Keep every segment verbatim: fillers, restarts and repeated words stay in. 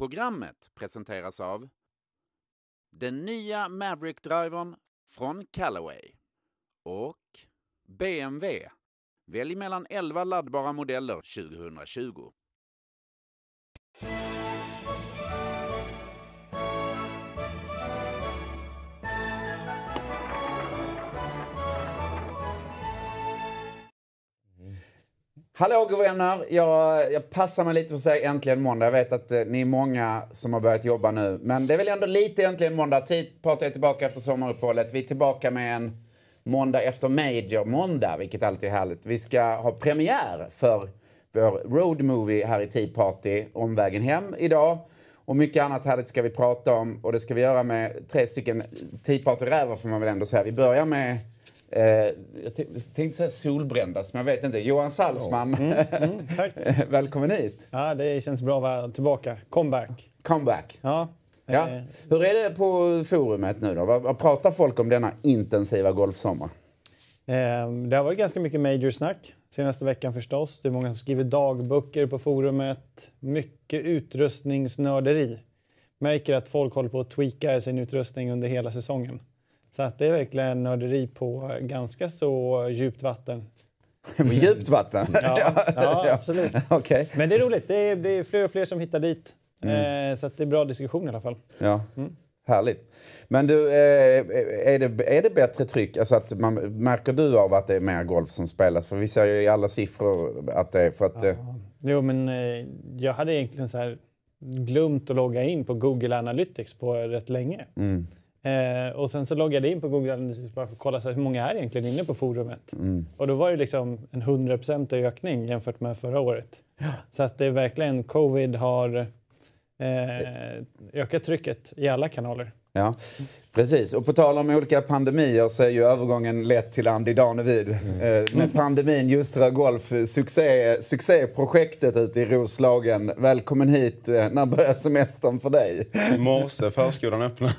Programmet presenteras av den nya Maverick-drivern från Callaway och B M W. Välj mellan elva laddbara modeller tjugohundratjugo. Hallå god vänner, jag, jag passar mig lite för att säga äntligen måndag. Jag vet att eh, ni är många som har börjat jobba nu. Men det är väl ändå lite äntligen måndag. Tidparty är tillbaka efter sommaruppehållet. Vi är tillbaka med en måndag efter Major måndag, vilket alltid är härligt. Vi ska ha premiär för vår road movie här i Tidparty, Omvägen hem idag. Och mycket annat härligt ska vi prata om. Och det ska vi göra med tre stycken Tidparty-rävar får man väl ändå säga. Vi börjar med... Eh, jag tänkte säga solbrändas, men jag vet inte. Johan Salzman, mm, mm, tack. Välkommen hit. Ja, det känns bra att vara tillbaka. Comeback. Comeback. Ja. Ja. Eh. Hur är det på forumet nu då? Vad, vad pratar folk om denna intensiva golfsommar? Eh, det har varit ganska mycket major-snack senaste veckan förstås. Det är många som skriver dagböcker på forumet. Mycket utrustningsnörderi. Märker att folk håller på att tweaka sin utrustning under hela säsongen. Så att det är verkligen nörderi på ganska så djupt vatten. Djupt vatten? Ja, ja absolut. Okay. Men det är roligt. Det är, det är fler och fler som hittar dit. Mm. Eh, så att det är bra diskussion i alla fall. Ja, mm. Härligt. Men du, eh, är, det, är det bättre tryck? Alltså att man, märker du av att det är mer golf som spelas? För vi ser ju i alla siffror att det är för att... Ja. Eh... Jo, men eh, jag hade egentligen så här glömt att logga in på Google Analytics på rätt länge. Mm. Eh, och sen så loggade jag in på Google Analytics bara för att kolla så här, hur många är egentligen inne på forumet. Mm. Och då var det liksom en hundra procent ökning jämfört med förra året. Ja. Så att det är verkligen, covid har eh, ökat trycket i alla kanaler. Ja, precis. Och på tal om olika pandemier så är ju övergången lätt till Andy Danevid. Mm. Eh, med pandemin, Ljusterö Golf, succé, succéprojektet ute i Roslagen. Välkommen hit. När börjar semestern för dig? I morse, förskolan öppnar.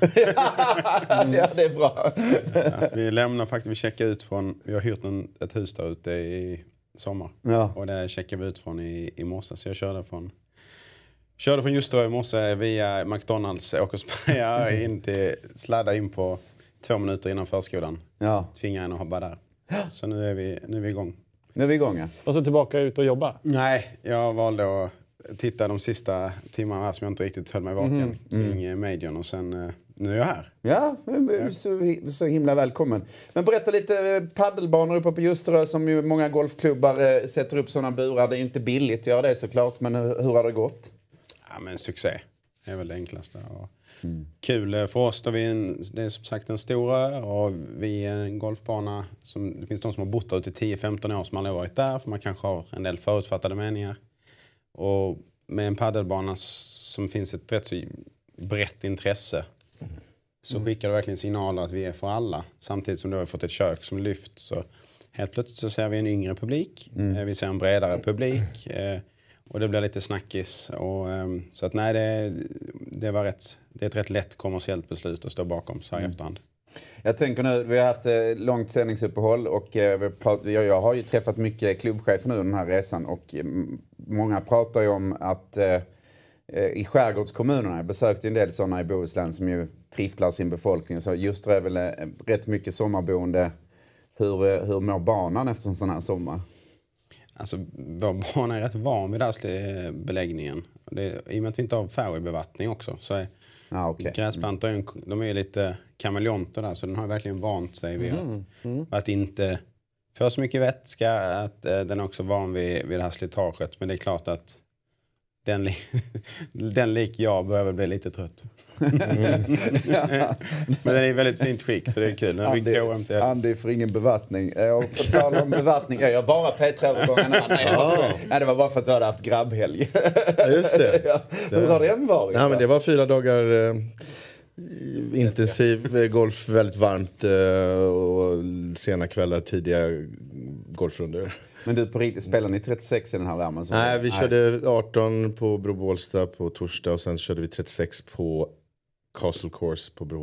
Ja, det är bra. Ja, vi lämnar faktiskt, vi checkar ut från, vi har hyrt en, ett hus där ute i sommar. Ja. Och det checkar vi ut från i, i morse. Så jag körde från Körde från Ljusterö i morse via McDonalds Åkersberga in till sladda in på två minuter innan förskolan. Ja. Tvinga en att hoppa där. Så nu är vi, nu är vi igång. Nu är vi igång, ja. Och så tillbaka ut och jobba? Nej, jag valde att titta de sista timmarna här som jag inte riktigt höll mig vaken mm. kring mm. Majorn. Och sen, nu är jag här. Ja, så, så himla välkommen. Men berätta lite, paddelbanor uppe på Ljusterö som ju många golfklubbar sätter upp sådana burar. Det är ju inte billigt att göra det såklart, men hur, hur har det gått? Ja, men succé. Det är väl det enklaste. Och mm. Kul för oss då vi är en, det är som sagt en stor ö och vi är en golfbana som, det finns de som har bott där ute i tio femton år som aldrig varit där för man kanske har en del förutfattade meningar. Och med en paddelbana som finns ett rätt så brett intresse mm. så skickar det verkligen signaler att vi är för alla. Samtidigt som du har fått ett kök som lyft så helt plötsligt så ser vi en yngre publik. Mm. Vi ser en bredare publik. Och det blir lite snackis. Och, um, så att nej, det, det var rätt. Det är ett rätt lätt kommersiellt beslut att stå bakom så här mm. efterhand. Jag tänker nu, vi har haft ett långt sändningsuppehåll och eh, vi pratat, jag, jag har ju träffat mycket klubbchefer nu den här resan och eh, många pratar ju om att eh, i skärgårdskommunerna, jag besökte en del sådana i Bohuslän som ju tripplar sin befolkning så just det är väl eh, rätt mycket sommarboende. Hur, hur mår banan efter en sån här sommar? Alltså, vår bana är rätt van vid den beläggningen. Det, I och med att vi inte har fairwaybevattning också så är ah, okay. gräsplantor mm. de är lite kameleonter där så den har verkligen vant sig vid mm. Att, mm. att inte få så mycket vätska, att eh, den är också van vid, vid det här slitaget. Men det är klart att den, li den lik jag börjar väl bli lite trött. Mm. Men den är väldigt fint skick så det är kul. Andy, Andy får ingen bevattning. Och på tal om bevattning, jag gör bara P tre-övergångarna. Nej, ah. Nej, det var bara för att du hade haft grabbhelg. Just det. Ja. Hur har den varit? Ja, men det var fyra dagar eh, intensiv golf, väldigt varmt eh, och sena kvällar, tidiga golfrunder. Men du, på riktigt, spelar ni trettiosex i den här värmen? Nej, vi körde arton på Bro Bålsta på torsdag och sen körde vi trettiosex på Castle Course på Bro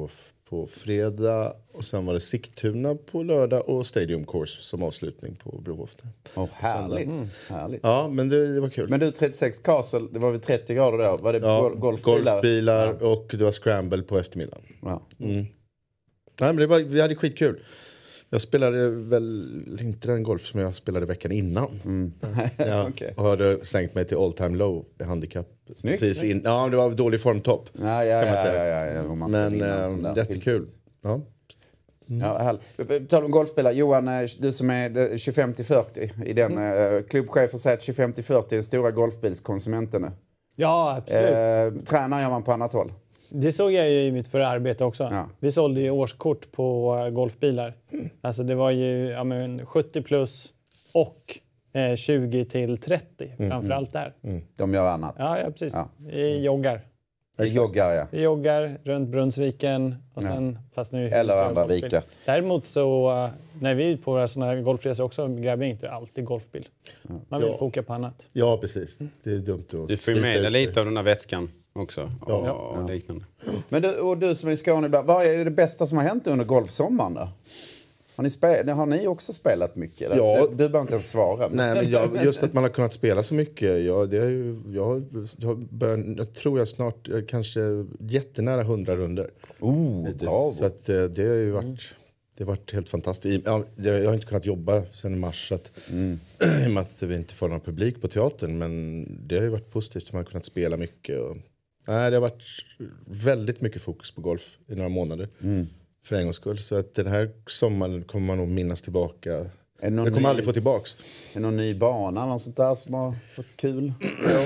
på fredag. Och sen var det Sigtuna på lördag och Stadium Course som avslutning på Brohof. Oh, härligt. Mm. härligt. Ja, men det, det var kul. Men du, trettiosex Castle, det var väl trettio grader då? Var det ja, gol- golfbilar? golfbilar ja. Och det var scramble på eftermiddagen. Ja. Mm. Nej, men det var, vi hade skitkul. Jag spelade väl inte den golf som jag spelade veckan innan. Mm. Ja, okay. Och hade sänkt mig till all time low i handikapp. Precis in, ja, det var dålig formtopp. Ja, ja, kan man säga. Ja, ja, ja, man men äh, jättekul. Ja. Mm. Ja, tal om golfspelare. Johan, du som är tjugofem till fyrtio i den mm. klubbchefen säger att tjugofem till fyrtio är den stora golfbilskonsumenten. Ja, absolut. Eh, tränar gör man på annat håll. Det såg jag ju i mitt förra arbete också. Ja. Vi sålde ju årskort på golfbilar. Mm. Alltså det var ju ja, men sjuttio plus och eh, tjugo till trettio mm. framförallt där. Mm. De gör annat. Ja, ja precis. Ja. Vi joggar. Vi joggar, ja. Vi joggar runt Brunnsviken och sen ja. fast nu eller andra vikar. Däremot så när vi är på våra såna här golfresor också gräver jag inte alltid golfbil. Man vill ja. foka på annat. Ja, precis. Det är dumt att du får med dig lite av den här vätskan också ja. och, och ja. liknande. Men du, och du som är i Skåne, vad är det bästa som har hänt under golfsommaren då? Har ni, spel- har ni också spelat mycket? Eller? Ja. Du, du behöver inte ens svara. Nej, men jag, just att man har kunnat spela så mycket. Ja, det är ju, jag, jag, bör, jag tror jag snart kanske jättenära hundra runder. Oh, det, så att, det har ju varit, mm. det har varit helt fantastiskt. Jag, jag har inte kunnat jobba sedan i mars så att, mm. i och med att vi inte får någon publik på teatern. Men det har ju varit positivt att man har kunnat spela mycket. Och, nej, det har varit väldigt mycket fokus på golf i några månader. Mm. För en gångs skull. Så att den här sommaren kommer man nog minnas tillbaka. Det kommer ny, aldrig få tillbaks. Är det någon ny bana eller något sånt där som har varit kul? Ja.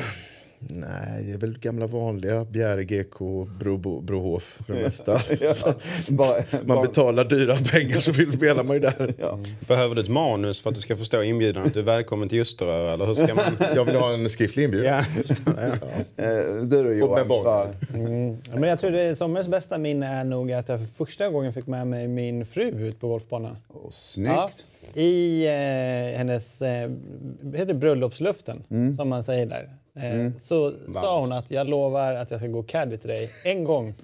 Nej, det är väl gamla vanliga Bjäre G K Bro, Brohof för det mesta. ja, bara, man bara... betalar dyra pengar så vill spela man ju där. Ja. Behöver du ett manus för att du ska förstå inbjudan att du är välkommen till Ljusterö? Eller hur ska man... Jag vill ha en skriftlig inbjudan. Ja, just det, ja. uh, du då, Johan. Bara... Mm. Ja, men jag tror det sommarens bästa minne är nog att jag för första gången fick med mig min fru ut på golfbanan. Oh, snyggt. Ja, i eh, hennes eh, heter bröllopsluften mm. som man säger där. Eh, mm. Så wow. sa hon att jag lovar att jag ska gå caddy till dig en gång.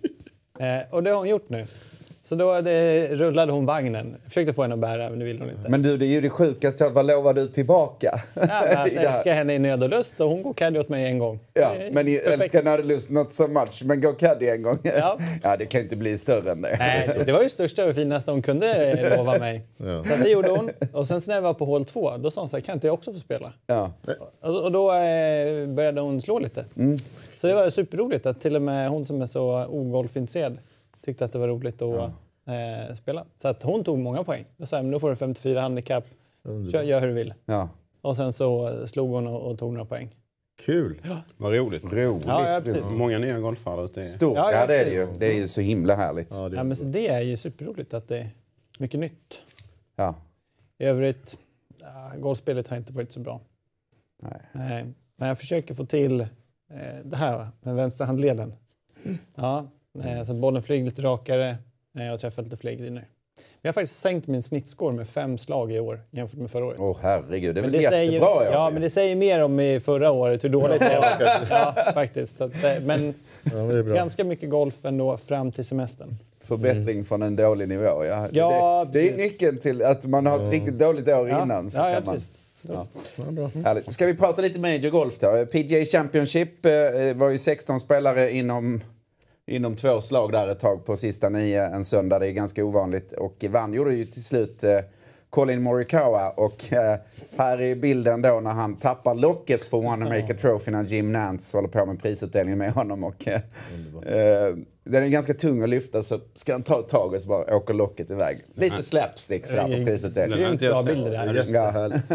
eh, och det har hon gjort nu. Så då det, rullade hon vagnen. Jag försökte få henne att bära, men det ville hon inte. Men du, det är ju det sjukaste. Vad lovar du tillbaka? Ja, att jag älskar henne i nöd och lust och hon går caddy åt mig en gång. Ja, men jag älskar nöd och lust not so much. Men gå caddy en gång. Ja. Ja, det kan inte bli större än det. Nej, det var ju det största och finaste hon kunde lova mig. Ja. Så det gjorde hon. Och sen när jag var på hål två, då sa hon så här, kan inte jag också få spela? Ja. Och, och då eh, började hon slå lite. Mm. Så det var superroligt att till och med hon som är så ogolfintresserad tyckte att det var roligt att ja. Eh, spela. Så att hon tog många poäng. Jag sa, men då får du femtiofyra handikapp. Kör, gör hur du vill. Ja. Och sen så slog hon och, och tog några poäng. Kul. Ja. Vad roligt. Roligt. Ja, ja, precis. Många nya golfare ute. Stort. Ja, ja, ja, det är det ju. Det är ju så himla härligt. Ja, det är, ja, men så det är ju superroligt att det är mycket nytt. Ja. I övrigt, ja, golfspelet har inte varit så bra. Nej. Nej. Men jag försöker få till eh, det här med vänsterhandleden. Mm. Ja, eh, så att bollen flyger lite rakare. Jag har träffat lite fler griner. Jag har faktiskt sänkt min snittscore med fem slag i år jämför med förra året. Åh oh, herregud, det är men väl det jättebra. Säger, ja, men det säger mer om i förra året hur dåligt det var. Ja, faktiskt. Att, men ja, det är bra. Ganska mycket golf ändå fram till semestern. Förbättring mm. från en dålig nivå. Ja, ja, det, det är nyckeln till att man har ett ja. riktigt dåligt år ja. innan. Så ja, ja, kan man... precis. Ja. Ja, bra. Härligt. Ska vi prata lite Major Golf då? P G A Championship eh, var ju sexton spelare inom... Inom två slag där ett tag på sista nio en söndag. Det är ganska ovanligt. Och vann gjorde ju till slut eh, Colin Morikawa. Och eh, här är bilden då när han tappar locket på Wanamaker Trophy när Jim Nantz håller på med prisutdelningen med honom. Och, eh, eh, den är ganska tung att lyfta så ska han ta tag och så bara åker locket iväg. Lite slapsticks där på prisutdelningen. Det är inte bra bilder där. Jättehärligt.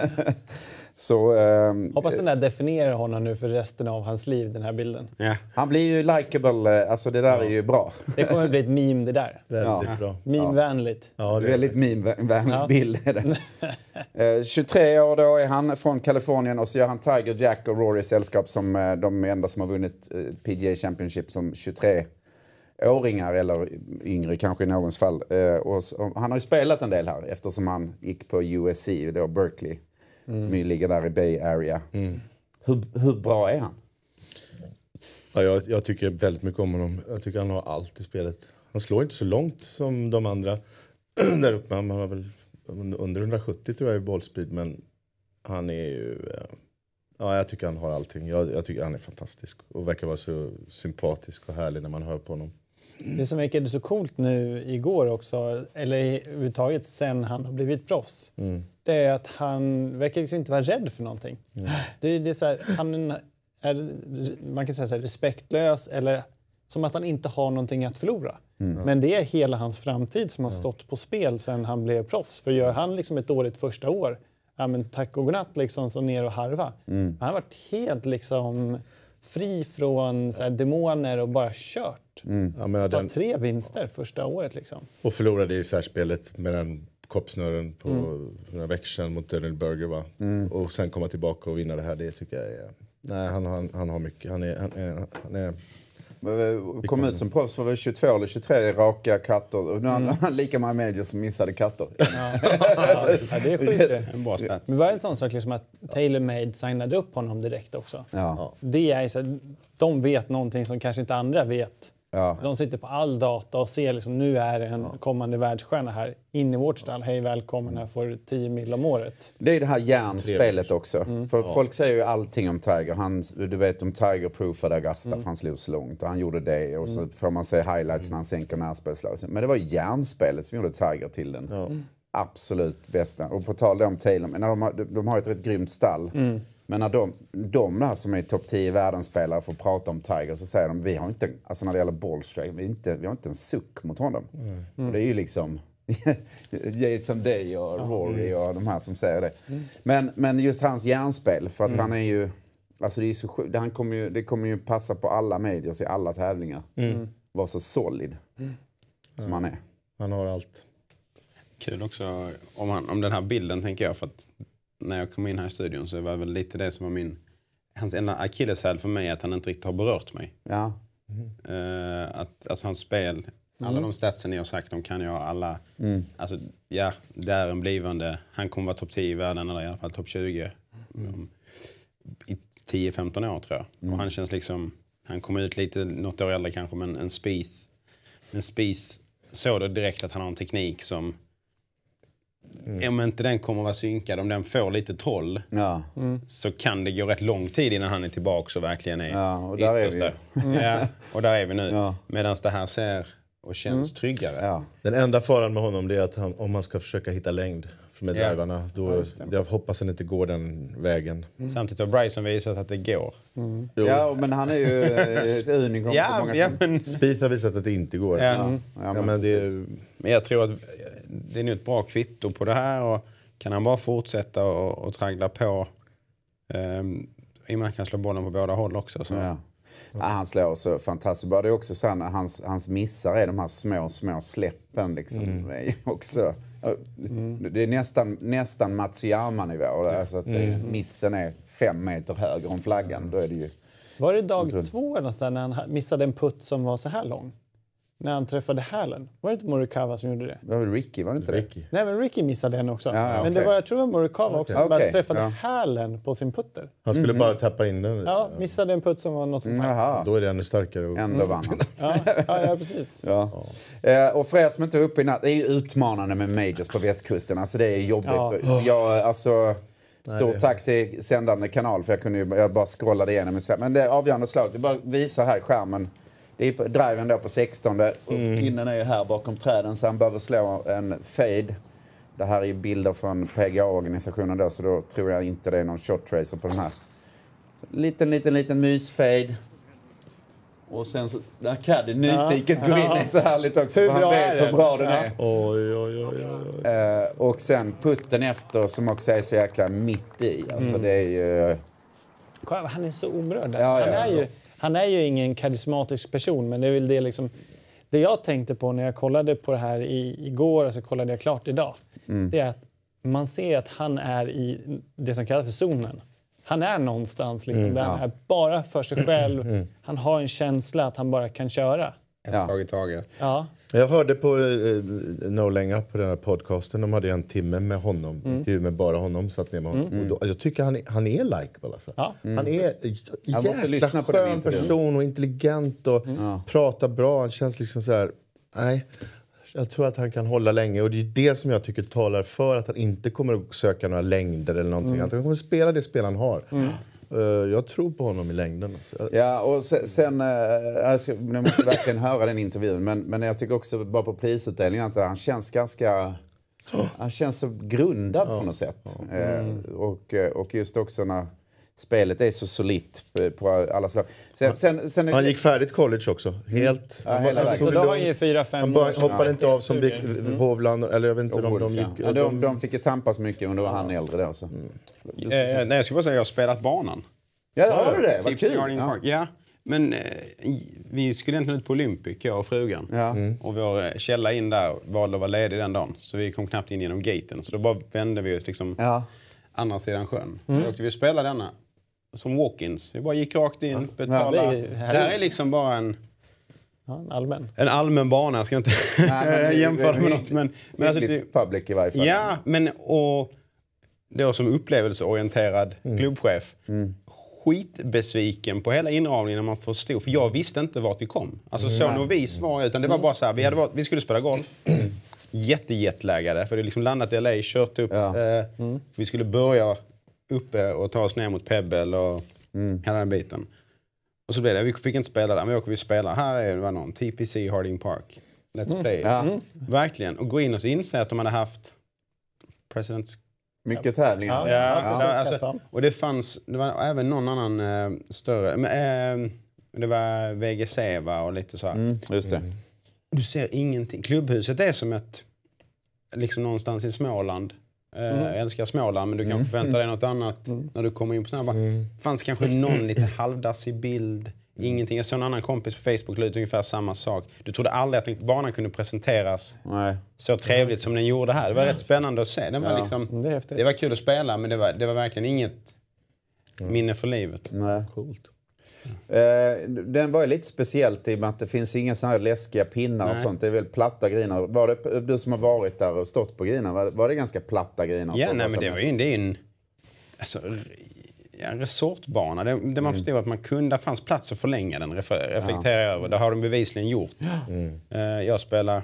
Så, um, hoppas den där definierar honom nu för resten av hans liv, den här bilden. Ja. Han blir ju likeable, alltså det där ja. är ju bra. Det kommer att bli ett meme det där. Väldigt ja. bra. Meme-vänligt. Ja, det är väldigt meme-vänlig ja. bild är det. uh, tjugotre år då är han från Kalifornien och så gör han Tiger, Jack och Rory sällskap som uh, de enda som har vunnit uh, P G A Championship som tjugotre-åringar eller yngre kanske i någons fall. Uh, och, så, och han har ju spelat en del här eftersom han gick på U S C, då Berkeley. Mm. Som ju ligger där i Bay Area. Mm. Hur, hur bra är han? Ja, jag, jag tycker väldigt mycket om honom. Jag tycker han har allt i spelet. Han slår inte så långt som de andra där uppe. Han har väl under hundrasjuttio tror jag i bollspeed, men han är ju... Ja, jag tycker han har allting. Jag, jag tycker han är fantastisk och verkar vara så sympatisk och härlig när man hör på honom. Det som verkade så coolt nu igår också, eller överhuvudtaget sen han har blivit proffs, mm. det är att han verkar liksom inte vara rädd för någonting. Mm. Det, det är så här, han är, man kan säga så här, respektlös eller som att han inte har någonting att förlora. Mm. Men det är hela hans framtid som har stått på spel sen han blev proffs. För gör han liksom ett dåligt första år, ja men tack och godnatt liksom, så ner och harva. Mm. Han har varit helt liksom fri från så här, demoner och bara kört. Mm. Ja, men den... tre vinster första året liksom. Och förlorade i särspelet med den koppsnören på mm. den här växeln mot Daniel Berger, va? Mm. Och sen komma tillbaka och vinna det här, det tycker jag är... Nej, han, han, han har mycket. Han är... Han är, han är... Kom ut som proffs för tjugotvå eller tjugotre raka katter. Och nu har mm. han lika många medier som missade katter. Ja, ja det är sjukt. En bra stat. Men var det en sån sak liksom att TaylorMade signade upp honom direkt också? Ja. Det är så att de vet någonting som kanske inte andra vet. Ja. De sitter på all data och ser liksom, nu är det en ja. kommande världsstjärna här in i vårt stall. Hej, välkommen här för tio mil om året. Det är det här järnspelet också. Mm. För ja. folk säger ju allting om Tiger. Han, du vet, om Tiger proofade Augusta mm. för han slog så långt. Och han gjorde det. Och så mm. får man se highlights mm. när han sänker närspelslaget. Men det var ju järnspelet som gjorde Tiger till den ja. absolut bästa. Och på tal om Taylor, men de, har, de har ett rätt grymt stall. Mm. Men när de, de där som är topp tio världsspelare får prata om Tiger så säger de vi har inte, alltså när det gäller ballstrike, vi, inte, vi har inte en suck mot honom. Mm. Och det är ju liksom Jason Day och Rory och de här som säger det. Mm. Men, men just hans järnspel, för att mm. han är ju, alltså det är så sjukt, han kommer ju, det kommer ju passa på alla medier i alla tävlingar. Mm. Var så solid mm. som ja. han är. Han har allt. Kul också om, han, om den här bilden tänker jag, för att när jag kom in här i studion så var det väl lite det som var min... Hans enda akilleshäl för mig är att han inte riktigt har berört mig. Ja. Mm. Uh, att, alltså hans spel, alla mm. de statsen ni har sagt, de kan jag alla... Mm. Alltså, ja, det är en blivande... Han kommer vara topp tio i världen, eller i alla fall topp tjugo. Mm. Um, I tio femton år tror jag. Mm. Och han känns liksom... Han kommer ut lite, något år äldre kanske, men en Spieth... En Spieth såg det direkt att han har en teknik som... Mm. Om inte den kommer att vara synkad, om den får lite troll ja. mm. så kan det gå rätt lång tid innan han är tillbaka och verkligen är ja, och där är vi. ja, och där är vi nu. Ja. Medan det här ser och känns mm. tryggare. Ja. Den enda faran med honom är att han, om man ska försöka hitta längd med ja. drivarna, då ja, jag hoppas han inte går den vägen. Mm. Samtidigt har Bryson visat att det går. Mm. Ja, men han är ju ett unikum ja, på många ja, men... Spieth har visat att det inte går. Ja. Mm. Ja, men, ja, men, det är... men jag tror att det är nu ett bra kvitto på det här, och kan han bara fortsätta och, och traggla på um, i man kan slå bollen på båda håll också. Så. Ja. Ja, han slår så fantastiskt bra. Det är också så när hans, hans missar är de här små, små släppen liksom. Mm. Är också, mm. Det är nästan, nästan Matsuyama-nivå. Ja. Alltså att mm. missen är fem meter högre om flaggan. Då är det ju... Var det dag två nästan när han missade en putt som var så här lång? När han träffade hälen. Var det inte Morikawa som gjorde det? Det var väl Ricky, var det inte Ricky. det? Nej, men Ricky missade den också. Ja, men okay. det var, jag tror det var Morikawa okay. också. Han okay. träffade ja. hälen på sin putter. Han skulle mm. bara tappa in den. Ja, missade en putt som var något sånt här. Mm, då är det ännu starkare. Och... Ändå vann han. ja, ja, ja, precis. Ja. Ja. Eh, och för er som inte är uppe i natt, det är ju utmanande med majors på västkusten. Alltså det är jobbigt. Ja. Jag, alltså... Stort Nej, tack till sändande kanal, för jag kunde ju jag bara scrollade igenom. Men det är avgörande slag. Det bara visar här skärmen. Det är på driven då på sextonde. Mm. Innen är ju här bakom träden, så han behöver slå en fade. Det här är ju bilder från P G A-organisationen då, så då tror jag inte det är någon shot tracer på den här. Så, liten, liten, liten mysfade. Och sen så, där Caddy nyfiket ja. går in är så härligt också. Hur han vet hur bra den är. Ja. Oj, oj, oj, oj. Uh, och sen putten efter som också är så jäkla mitt i. Alltså mm. det är ju... Han är så omrörd. Ja, han, ja, är ju, han är ju ingen karismatisk person, men det är väl det liksom... Det jag tänkte på när jag kollade på det här i, igår, och så kollade jag klart idag. Mm. Det är att man ser att han är i det som kallas för zonen. Han är någonstans liksom, mm, där ja. han är bara för sig själv. Mm. Han har en känsla att han bara kan köra. ett Ja. slag i taget. Ja. Jag hörde på uh, No Laying Up på den här podcasten. De hade en timme med honom. Mm. Intervju med bara honom. Satt ner med honom. Mm. Och då, jag tycker han är, han är likeable. Alltså. Ja. Mm. Han är Jag måste lyssna jäkla på den skön intervjun. person och intelligent och Mm. pratar bra. Han känns liksom så här... Nej, jag tror att han kan hålla länge. Och det är det som jag tycker talar för att han inte kommer att söka några längder eller någonting. Mm. Han kommer att spela det spel han har. Mm. Uh, jag tror på honom i längden. Alltså. Ja, och sen... sen uh, jag, ska, jag måste verkligen höra den intervjun. Men, men jag tycker också bara på prisutdelningen att han känns ganska... Han känns så grundad ja. på något sätt. Mm. Uh, och, och just också när spelet är så solitt på alla slag. Sen, sen, sen, han gick färdigt college också. Helt. Ja, hela alltså, så då har han ju fyra, fem han bara, år. hoppade Ja, inte av som mm. Hovland. Eller jag vet inte om de gick... Ja, de, de fick ju tampas mycket, men då var han äldre då. Så. Mm. Eh, nej, jag skulle bara säga att jag har spelat banan. Ja, det har du det. Vad kul. Ja. ja, men eh, vi skulle egentligen ut på Olympic, jag och frugan. Ja. Mm. Och vår källa in där valde att vara ledig den dagen. Så vi kom knappt in genom gaten. Så då bara vände vi ut liksom ja. andra sidan sjön. Mm. Så åkte vi och spelade denna som walk-ins. Vi bara gick rakt in, betalade. Ja, det, är, det här är liksom bara en... Ja, en allmän. En allmän bana, jag ska inte Nej, jämföra det med något. Men, men alltså, det, public i varje fall. Ja, men och då som upplevelseorienterad mm. klubbchef. Mm. Skitbesviken på hela inramningen när man förstod. För jag visste inte vart vi kom. Alltså så novis var jag, utan det var bara så här. Vi, hade varit, vi skulle spela golf. Jättejetlägade. För det liksom landat i L A, kört upp. Ja. Eh, mm. Vi skulle börja uppe och ta oss ner mot Pebble och mm. hela den biten. Och så blev det, vi fick inte spela där, men åker vi spela. Här är det någon, T P C Harding Park. Let's mm. play. Ja. Mm. Verkligen. Och gå in och så inse att de hade haft Presidents... Mycket tävlingar. Ja, ja, ja. Alltså, och det fanns, det var även någon annan eh, större, men, eh, det var V G C va, och lite så här. Mm, just det. Mm. Du ser ingenting. Klubbhuset är som ett, liksom någonstans i Småland. Mm. Jag älskar Småland, men du kan mm. förvänta dig något annat mm. när du kommer in på sådana här. Mm. fanns kanske någon lite halvdassig bild. Mm. Ingenting. Jag såg en annan kompis på Facebook lite ungefär samma sak. Du trodde aldrig att banan kunde presenteras Nej. så trevligt som den gjorde här. Det var rätt spännande att se. Den var ja, liksom, det, det var kul att spela, men det var, det var verkligen inget mm. minne för livet. Nej. Coolt. Uh, den var ju lite speciellt i och med att det finns inga såna här läskiga pinnar Nej. och sånt. Det är väl platta griner. Var det, du som har varit där och stått på griner, var, var det ganska platta griner? Ja, nej, men det var ju det är en, alltså, en resortbana. Det, det man mm. förstod att man kunde, fanns plats att förlänga den, reflektera ja. över. Det har de bevisligen gjort. Mm. Uh, jag spelar...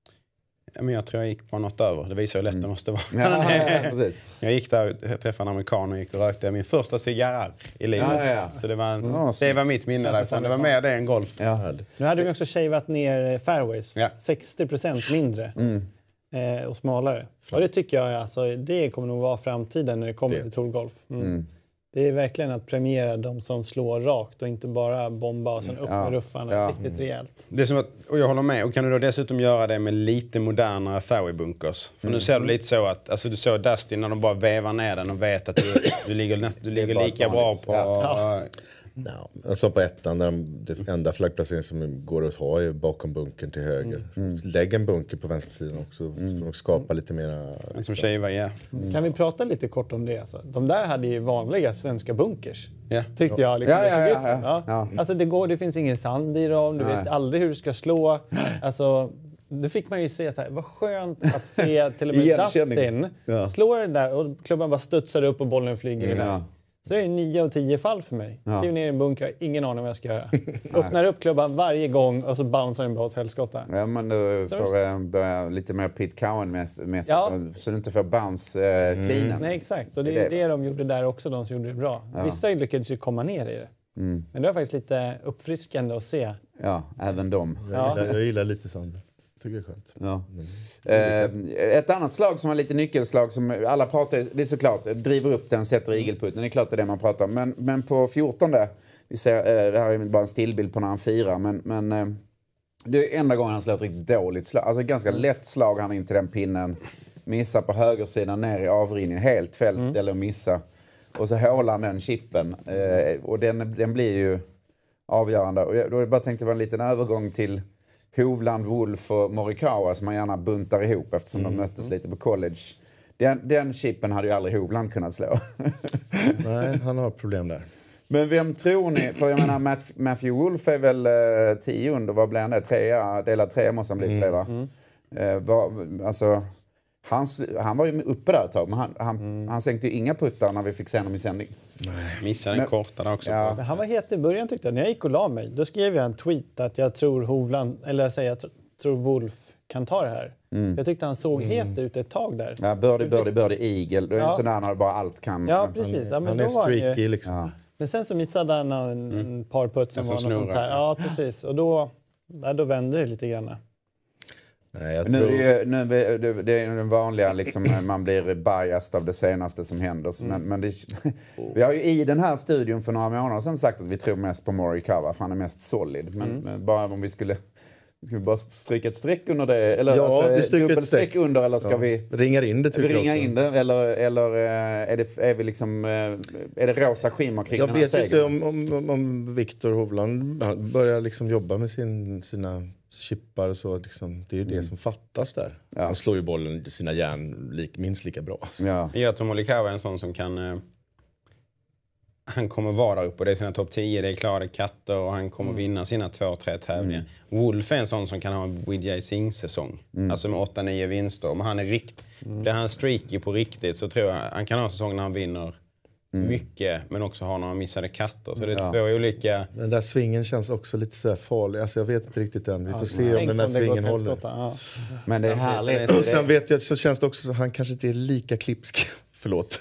Men jag tror jag gick på något över. Det visar hur lätt mm. det måste vara. Ja, ja, ja, jag gick där och träffade en amerikan och gick och rökte min första cigarr i livet. Ja, ja, ja. Så det var, en, mm. det var mitt minne därifrån. Det var mer det än golf. Ja. Nu hade vi också shavat ner fairways. Ja. sextio procent mindre mm. eh, och smalare. Och det tycker jag alltså, det kommer nog vara framtiden när det kommer det. till tourgolf. Mm. Mm. Det är verkligen att premiera de som slår rakt och inte bara bomba och sen upp ja. med ruffarna ja. riktigt rejält. Det är som att, och jag håller med. Och kan du då dessutom göra det med lite modernare fairway-bunkers? För mm. nu ser du lite så att, alltså du såg Dustin när de bara vevar ner den och vet att du, du ligger, du ligger lika bra på... Ja. No. Alltså på ettan, där de, det enda flaggplacering som går att ha är bakom bunkern till höger. Mm. Lägg en bunker på vänstersidan också. Mm. Och skapa lite mera... Som tjejer, ja. Mm. Kan vi prata lite kort om det? Alltså? De där hade ju vanliga svenska bunkers. Ja. Tyckte jag. Liksom, ja, ja, ja, ja. Ja. Ja. Alltså det, går, det finns ingen sand i dem. Du Nej. vet aldrig hur du ska slå. Alltså... Då fick man ju se så här, vad skönt att se till och med Dustin ja. slår det där och klubban bara studsar upp och bollen flyger iväg. Ja. Så det är nio av tio fall för mig. Ja. Kliver ner i en bunker, ingen aning vad jag ska göra. Öppnar upp klubban varje gång och så bouncear den bara åt helskotta. Ja, men du så får äh, börja lite mer Pete Cowan med, med ja. så du inte får bounce äh, cleanen. Mm. Nej, exakt. Och det är det, det de gjorde där också, de som gjorde det bra. Ja. Vissa lyckades ju komma ner i det. Mm. Men det var faktiskt lite uppfriskande att se. Ja, även de. Ja. Jag, gillar, jag gillar lite sånt. Det är skönt. Ja. Mm. Eh, ett annat slag som är lite nyckelslag som alla pratar, det är såklart, driver upp den, sätter igelputten. Det är klart det är det man pratar om. Men, men på fjortonde, vi ser, eh, här är bara en stillbild på när han firar, men, men eh, det är enda gången han slår ett riktigt dåligt slag. Alltså ganska lätt slag han in till den pinnen. Missar på högersidan ner i avrinningen. Helt fältställe mm. och missa. Och så hålar han den chippen. Eh, och den, den blir ju avgörande. Och jag, då bara tänkte det var en liten övergång till Hovland, Wolf och Morikawa som man gärna buntar ihop eftersom mm. de möttes lite på college. Den, den chippen hade ju aldrig Hovland kunnat slå. Nej, han har problem där. Men vem tror ni? För jag menar, Matt, Matthew Wolf är väl eh, tio under. Vad blir han det? Trea, delad trea måste han bli mm. på det, va? Mm. Eh, var, alltså, han, han var ju uppe där ett tag, men han, han, mm. han sänkte ju inga puttar när vi fick se honom i sändning. Nej. Missade en kortare också. Ja. Men han var het i början tyckte jag. När jag gick och la mig, då skrev jag en tweet att jag tror Hovland, eller jag säger, jag tror Wolf kan ta det här. Mm. Jag tyckte han såg mm. het ut ett tag där. Ja, birdie, birdie, birdie, eagle. Det är ja. en sån där när bara allt kan. Ja, precis. Ja, men han då är streaky ju, liksom. Ja. Men sen så missade han en mm. par putt som var något sånt här. Ja, precis. Och då, ja, då vände det lite grann. Nej, jag nu, tror... är, nu det, det är den vanliga, liksom, man blir biased av det senaste som händer. Mm. Men, men det, vi har ju i den här studion för några månader sedan sagt att vi tror mest på Morikawa, för han är mest solid. Men, mm. men bara om vi skulle... Ska vi bara stryka ett streck under det? Eller ja, alltså, vi stryker ett streck. streck under, eller ska ja. vi... Ringar in det, tycker ringa in det, eller, eller är, det, är vi liksom... Är det rosa skimmer kring jag den här vet segern? inte om, om, om Viktor Hovland börjar liksom jobba med sin, sina chippar och så. Liksom, det är ju mm. det som fattas där. Ja. Han slår ju bollen sina järn lik, minst lika bra. Alltså. Ja. Jag tror Morikawa är en sån som kan... Eh, han kommer vara där uppe och det är sina topp tio, det är klara katter och han kommer mm. vinna sina två, tre tävlingar. Mm. Wolf är en sån som kan ha en Widjay Singh-säsong. Mm. Alltså med åtta, nio vinster. Om han är rikt, mm. det är han streaky på riktigt, så tror jag han kan ha en säsong när han vinner mm. mycket, men också ha några missade katter. Så det är ja. två olika... Den där svingen känns också lite så här farlig. Alltså jag vet inte riktigt än. Vi får ja, se om den där svingen håller. Ja. Men det är härligt. Och sen vet jag, så känns det också att han kanske inte är lika klipsk. Förlåt.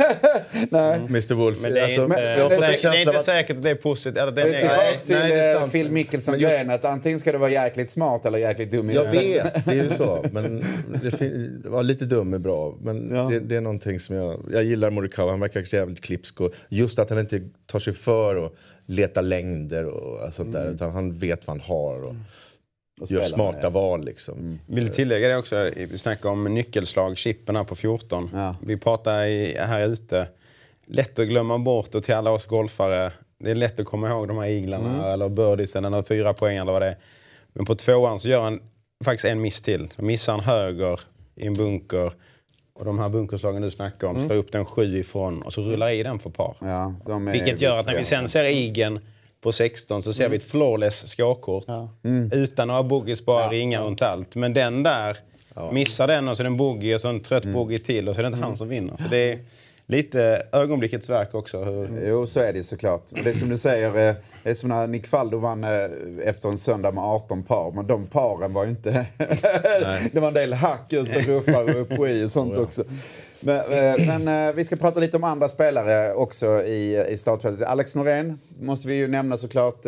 Nej. mister Wolf. Men det är alltså, inte, jag det är inte att... säkert att det är positivt. Eller det är nej, nej, till nej, det är sant. Phil Mickelson-grejen att antingen ska det vara jäkligt smart eller jäkligt dum i jag vet, det är ju så. Men det fin- var lite dum är bra. Men ja. det, det är någonting som jag... Jag gillar Morikawa, han verkar jävligt klipsk. Och just att han inte tar sig för och letar längder och sånt där. Mm. Utan han vet vad han har och... Och gör smarta med. val liksom. Mm. Vill tillägga det också, vi snackar om nyckelslag, chipperna på fjorton. Ja. Vi pratar i, här ute, lätt att glömma bort och till alla oss golfare. Det är lätt att komma ihåg de här iglarna mm. eller birdies eller fyra poäng eller vad det är. Men på tvåan så gör han faktiskt en miss till. Då missar han höger i en bunker. Och de här bunkerslagen du snackar om, mm. slår upp den sju ifrån och så rullar i den för par. Ja, de är vilket gör att när vi sen ser igen på sexton så ser mm. vi ett flawless skåkort. Ja. Mm. Utan några boogies, bara ja. ringar runt allt. Men den där, ja. missar den och så är det en boogie och så en trött mm. boogie till och så är det inte mm. han som vinner. Så det är lite ögonblickets verk också. Hur... Mm. Jo, så är det såklart. Det är som du säger, det är som när Nick Faldo vann efter en söndag med arton par. Men de paren var ju inte... det var en del hack ut och ruffar och upp och i och sånt oh, ja. också. Men, men vi ska prata lite om andra spelare också i, i startfältet. Alex Norén måste vi ju nämna såklart.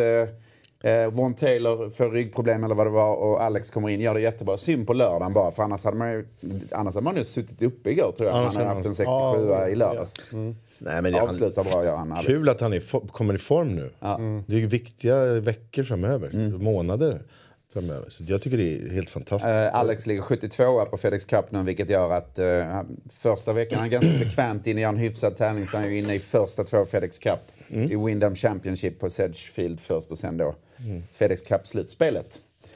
Eh, Von Taylor får ryggproblem eller vad det var och Alex kommer in, gör det jättebra. Synd på lördagen bara, för annars hade man ju, annars hade man ju suttit uppe igår tror jag. Ja, han hade haft en sextiosju oh, i lördags. Ja. Mm. Nej, men avslutar bra, gör han. Alex. Kul att han är, kommer i form nu. Ja. Mm. Det är ju viktiga veckor framöver, mm. månader framöver. Så jag tycker det är helt fantastiskt. Uh, Alex ligger sjuttiotvå på FedEx Cup nu, vilket gör att uh, första veckan han är ganska bekvämt in i en hyfsad tävling, så han är ju inne i första två FedEx Cup. Mm. I Wyndham Championship på Sedgefield först och sen då mm. FedEx Cup-slutspelet.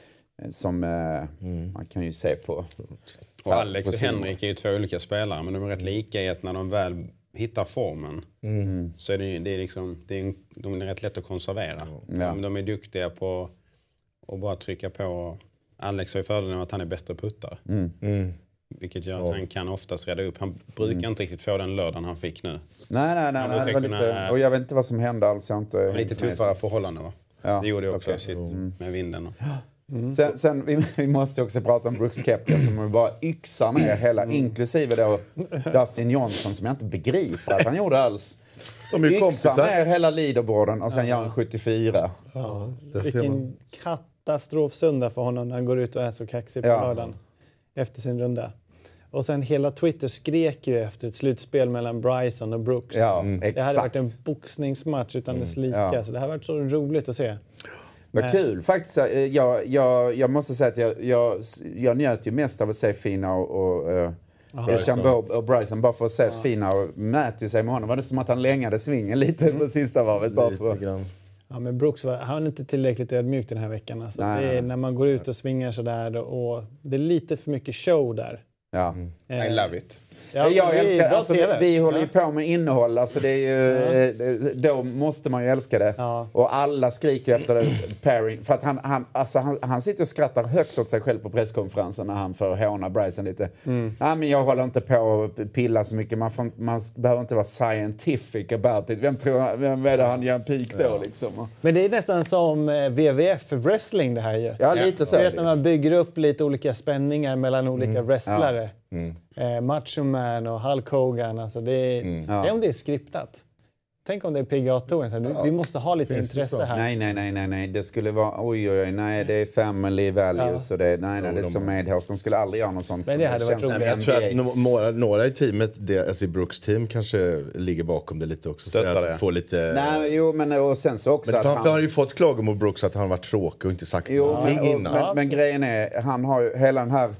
Som uh, mm. man kan ju se på. Och Alex och Henrik är ju två olika spelare, men de är rätt lika i att när de väl hittar formen mm. så är det, det är liksom, det är, de är rätt lätt att konservera. Ja. De, de är duktiga på att bara trycka på. Alex har ju fördelen att han är bättre puttare. Mm. Mm. Vilket gör att ja. han kan oftast rädda upp. Han brukar mm. inte riktigt få den lördagen han fick nu. Nej, nej, nej. nej det var kunna, lite, och jag vet inte vad som hände. Alltså jag inte lite tuffare förhållanden, va? Ja. Det gjorde jag också okay. sitt mm. med vinden. Och. Mm. Sen, sen vi, vi måste också prata om Brooks Koepka som bara yxar ner hela, mm. inklusive då Dustin Johnson, som jag inte begriper att han gjorde alls. Yxar ner hela leaderboarden och sen ja. gör han sjuttiofyra. Ja. Vilken katastrofsunda för honom när han går ut och är så kaxig på ja. lördagen efter sin runda. Och sen hela Twitter skrek ju efter ett slutspel mellan Bryson och Brooks. Ja, mm. Det hade varit en boxningsmatch utan dess lika. Mm. Ja. Så det har varit så roligt att se. Vad kul. Faktiskt, jag, jag, jag måste säga att jag, jag, jag njöt ju mest av att se Fina och, och, Aha, och, och Bryson. Bara för att se att ja. Fina och mäter sig med honom. Var det som att han längade svingen lite mm. på sista varvet. Bara för att... Ja, men Brooks var, han är inte tillräckligt ödmjuk den här veckan. Alltså. Det är när man går ut och svingar så där och det är lite för mycket show där. Ja. Mm. I love it. Ja, jag det är älskar, bra alltså, T V. vi, vi håller ju Ja. på med innehåll, alltså det är ju, ja. Då måste man ju älska det. Ja. Och alla skriker efter det, pairing. För att han, han, alltså, han, han sitter och skrattar högt åt sig själv på presskonferensen när han får håna Bryson lite. Mm. Ja, men jag håller inte på att pilla så mycket. Man, får, man behöver inte vara scientific about it. Vem tror vem är det han gör en peak då ja. liksom? Men det är nästan som W W F wrestling det här ju. Ja, lite så. Du vet när man bygger upp lite olika spänningar mellan olika mm. wrestlare. Ja. Mm. Eh, Macho Man och Hulk Hogan. Alltså det är, mm. ja. det är om det är skriptat. Tänk om det är P G A-touren. Ja. Vi måste ha lite Finns intresse här. Nej, nej, nej, nej, nej. Det skulle vara, oj, oj, oj, nej, det är family values ja. och det, nej, nej, det är som Madhouse. De skulle aldrig göra något sånt. Men det hade varit roligt. Jag tror att några, några i teamet, det, alltså i Brooks team kanske ligger bakom det lite också. Så att få lite... Nej, jo, men och sen så också men att han... han... har ju fått klaga mot Brooks att han varit tråkig och inte sagt jo, någonting men, innan. Men, ja, men grejen är, han har ju hela den här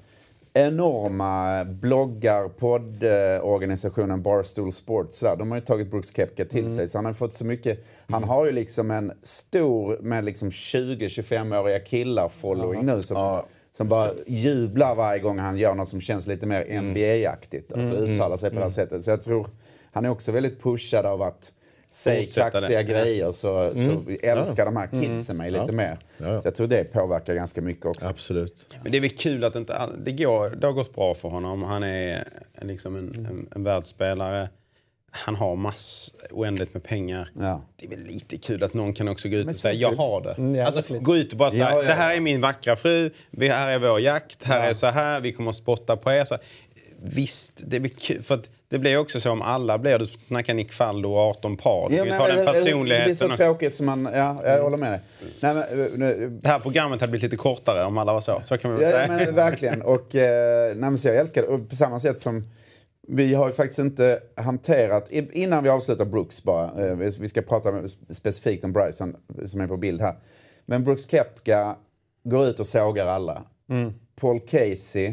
enorma bloggar, poddorganisationen Barstool Sports. Där. De har ju tagit Brooks Koepka till mm. sig. Så han har fått så mycket. Han mm. har ju liksom en stor med liksom tjugo till tjugofem-åriga killar following mm. nu. Som, ja, som bara jublar varje gång han gör något som känns lite mer N B A-aktigt. Alltså mm. uttalar sig på mm. det här sättet. Så jag tror han är också väldigt pushad av att säga kaxiga grejer så, mm. så älskar ja. de här kidsen mig mm. lite ja. mer. Ja, ja. Så jag tror det påverkar ganska mycket också. Absolut. Men det är väl kul att det inte det går, det har gått bra för honom. Han är liksom en, mm. en, en världsspelare. Han har mass oändligt med pengar. Ja. Det är väl lite kul att någon kan också gå ut och säga jag har det. Mm, alltså gå ut och bara säga ja, ja, ja. det här är min vackra fru, vi här är vår jakt, här ja. är så här, vi kommer att spotta på er. Så, visst, det är kul för att det blir också så om alla blir du snackar Nick Faldo och arton par. Ja, vi men, tar den personligheten. Det blir så tråkigt som man ja, jag håller med dig. Nej, men, det här programmet hade blivit lite kortare om alla var så. Så kan man väl ja, säga. Men verkligen och eh, nej, men så jag älskar det och på samma sätt som vi har ju faktiskt inte hanterat innan vi avslutar Brooks bara. Eh, vi ska prata specifikt om Bryson som är på bild här. Men Brooks Koepka går ut och sågar alla. Mm. Paul Casey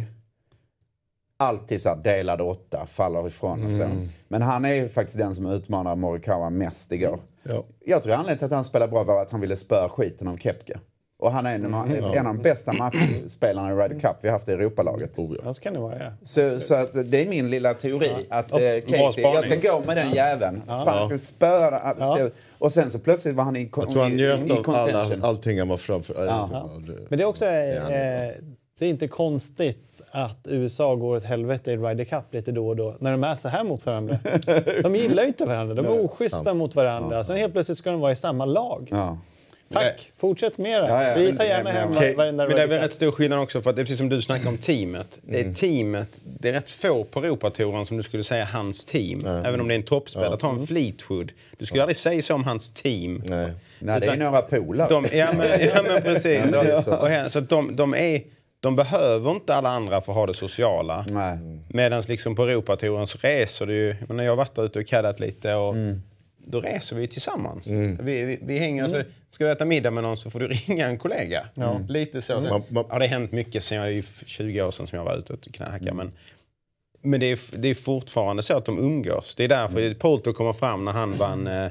alltid så här delade åtta, faller ifrån och så. Mm. Men han är ju faktiskt den som utmanar Morikawa mest igår. Ja. Jag tror anledningen till att han spelar bra var att han ville spöra skiten av Koepka. Och han är en, mm. en av de bästa matchspelarna i Ryder Cup vi har haft i Europalaget. Oh, ja. Ska det vara, ja. Så, så att det är min lilla teori. Ja. Att eh, Casey, jag ska gå med den jäveln. Ja. Fan, jag ska spöra. Ja. Och sen så plötsligt var han i, jag tror han njöt av alla, allting han var framför. Ja. Ja. Men det är också det är, eh, det är inte konstigt att U S A går åt helvete i Ryder Cup lite då och då. När de är så här mot varandra. De gillar ju inte varandra. De är oschyssta mot varandra. Ja. Sen helt plötsligt ska de vara i samma lag. Ja. Tack, fortsätt mera. Ja, ja. Vi tar gärna hem okay. varenda Men det är väl rätt stor skillnad också för att det är precis som du snackar om teamet. Det är mm. teamet, det är rätt få på Europatouren som du skulle säga hans team. Mm. Även om det är en toppspelare. Ja. Ta en Fleetwood. Du skulle aldrig säga så om hans team. Nej, Nej det är några polare. De, ja, men, ja men precis. Ja, men så. Och här, så de, de är... De behöver inte alla andra för att ha det sociala. Medan liksom på Europatouren så reser du ju... Jag har varit där ute och kaddat lite och mm. då reser vi tillsammans. Mm. Vi, vi, vi hänger... Mm. Alltså, ska du äta middag med någon så får du ringa en kollega. Mm. Lite så. Sen, mm. ja, det har hänt mycket sen jag är ju tjugo år sedan som jag var ute och knäckade. Mm. Men, men det, är, det är fortfarande så att de umgås. Det är därför mm. Polto kommer fram när han vann... Eh,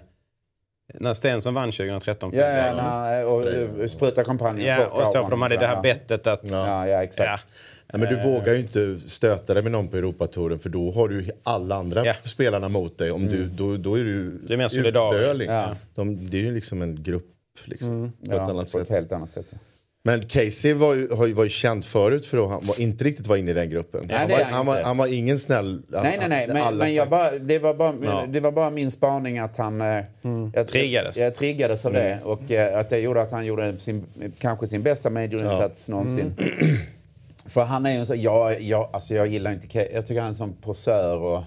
när Stenson vann tjugohundratretton. Ja, ja na, och, och spruta kampanjen. Ja, och så för de hade det här bettet att... Ja, ja exakt. Ja. Ja, men du uh, vågar ju inte stöta dig med någon på Europatouren för då har du alla andra yeah. spelarna mot dig. Om mm. du, då, då är du det är mer solidariskt. Ja. De, det är ju liksom en grupp liksom, mm. på, ja, ett, annat på sätt. ett helt annat sätt. Men Casey var ju, var ju, var ju känd förut för att han var inte riktigt var inne i den gruppen. Nej, han, var, han, var, han var ingen snäll... Nej, nej, nej. Men, men jag bara, det, var bara, ja. det var bara min spaning att han... Mm. Jag, triggades. Jag, jag triggades av det. Och uh, att det gjorde att han gjorde sin, kanske sin bästa majorinsats ja. någonsin. Mm. För han är ju så... Jag, jag, alltså jag gillar inte... Jag tycker han är en sån posör och...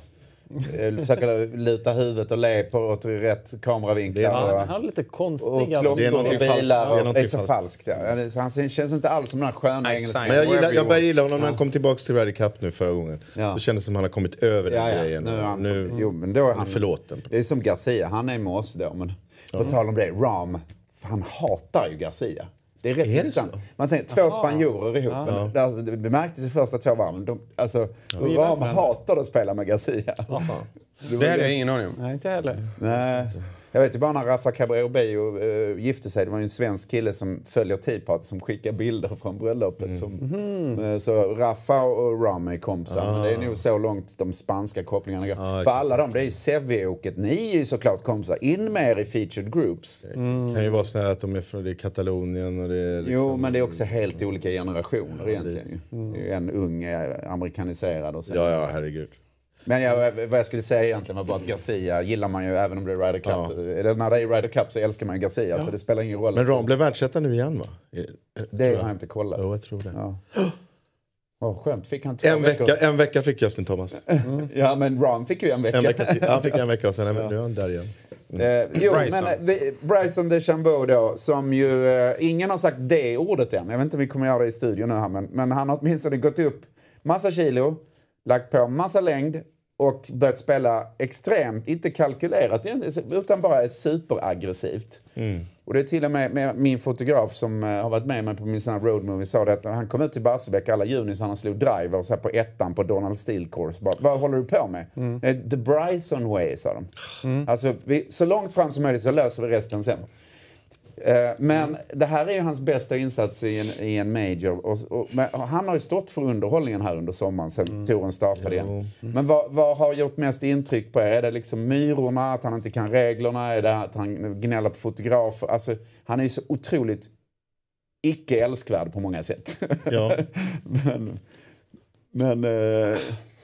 försöker luta huvudet och le på åt rätt kameravinklar. Ja, han har lite konstiga... Och klockor i bilar. Det är, det är så falskt. Ja. Så han känns inte alls som den här sköna engelska. Men jag, gillar, jag börjar gilla honom när han kom tillbaka till Ryder Cup nu förra gången. Ja. Det kändes som han har kommit över den ja, ja. grejen. Nu, han, nu, jo, men då är han förlåten. Det är som Garcia. Han är med oss då. Men på mm. tal om det, Rahm, han hatar ju Garcia. Det är rätt är intressant. Man tänker, två Aha. spanjorer ihop. Ja. Det, alltså, det märktes i första två varven. De, alltså, ja. Rahm hatar att spela med Garcia. Det hade jag ingen aning om. Nej, inte heller. Nej. Jag vet ju bara när Rafa Cabrera-Bello uh, gifte sig. Det var ju en svensk kille som följer Tea Party som skickar bilder från bröllopet. Mm. Som, mm. uh, så Rafa och Ram är kompisar. Ah. Men det är nog så långt de spanska kopplingarna går. Ah, För alla dem, det är ju Sevilla-åket. Ni är ju såklart kompisar. In mer i featured groups. Mm. Det kan ju vara så här att de är från det är Katalonien. Och det är liksom... Jo, men det är också helt olika generationer ja, egentligen. Det... Mm. Det är en ung är amerikaniserad. Och sen... Ja, ja, herregud. Men jag, vad jag skulle säga egentligen var bara att Garcia gillar man ju även om det är Ryder Cup. Ja. Eller när det är Ryder Cup så älskar man ju Garcia ja. Så det spelar ingen roll. Men Ram blev världsetta nu igen va? Det har jag inte kollat. Jo, jag tror det. Ja. Oh, skönt. Fick han två en, vecka, en vecka fick Justin Thomas. Mm. Ja, men Ram fick ju en vecka. En vecka till. Han fick en vecka och sen är ja. han där igen. Mm. Eh, jo, Bryson. men eh, Bryson DeChambeau då, som ju, eh, ingen har sagt det ordet än. Jag vet inte om vi kommer göra det i studion nu här, men, men han har åtminstone gått upp massa kilo, lagt på massa längd och börjat spela extremt, inte kalkylerat, utan bara superaggressivt. Mm. Och det är till och med, med min fotograf som uh, har varit med mig på min sån här road movie sa det att han kom ut till Barsebäck alla juni så han slog driver så här på ettan på Donald Steele Course. Bara, vad håller du på med? Mm. The Bryson way, sa de. Mm. Alltså, vi, så långt fram som möjligt så löser vi resten sen. Uh, men mm. det här är ju hans bästa insats i en, i en major. Och, och, men han har ju stått för underhållningen här under sommaren sen mm. touren startade igen. Mm. Men vad, vad har gjort mest intryck på er? Är det liksom myrorna, att han inte kan reglerna? Är det att han gnäller på fotografer? Alltså, han är ju så otroligt icke-älskvärd på många sätt. Ja. men... men uh...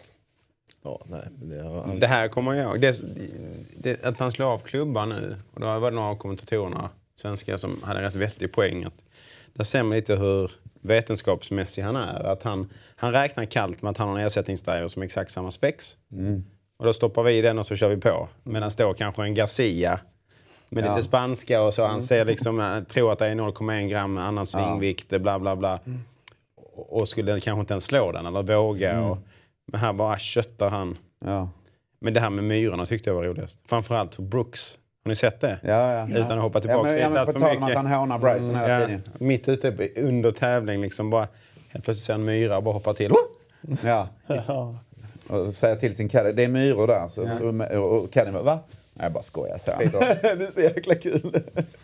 Ja, nej, det, han... det här kommer jag ihåg. Det, det, att han slår av klubban nu. Och då var det några av kommentatorerna svenskar som hade rätt vettig poäng. Att där ser man lite hur vetenskapsmässig han är. Att han, han räknar kallt med att han har en ersättningsdriver som är exakt samma spex. Mm. Och då stoppar vi den och så kör vi på. Medan står kanske en Garcia med ja. lite spanska och så. Han ser liksom, tror att det är noll komma en gram annan svingvikt, ja. bla bla bla. Mm. Och skulle kanske inte ens slå den eller våga. Mm. Och, men här bara köttar han. Ja. Men det här med myrorna tyckte jag var roligast. Framförallt för Brooks. Har ni sett det? Ja, ja. Utan att hoppa tillbaka. Ja, men, ja, men på tal om att han hånar Bryson hela mm, tiden. Ja, mitt ute under tävling liksom bara helt plötsligt ser en myra och bara hoppar till. Ja. ja. Och säger till sin caddy, det är myror där. Så, ja. Och, och caddy bara, va? Nej, jag bara skojar. Så det är så jäkla kul.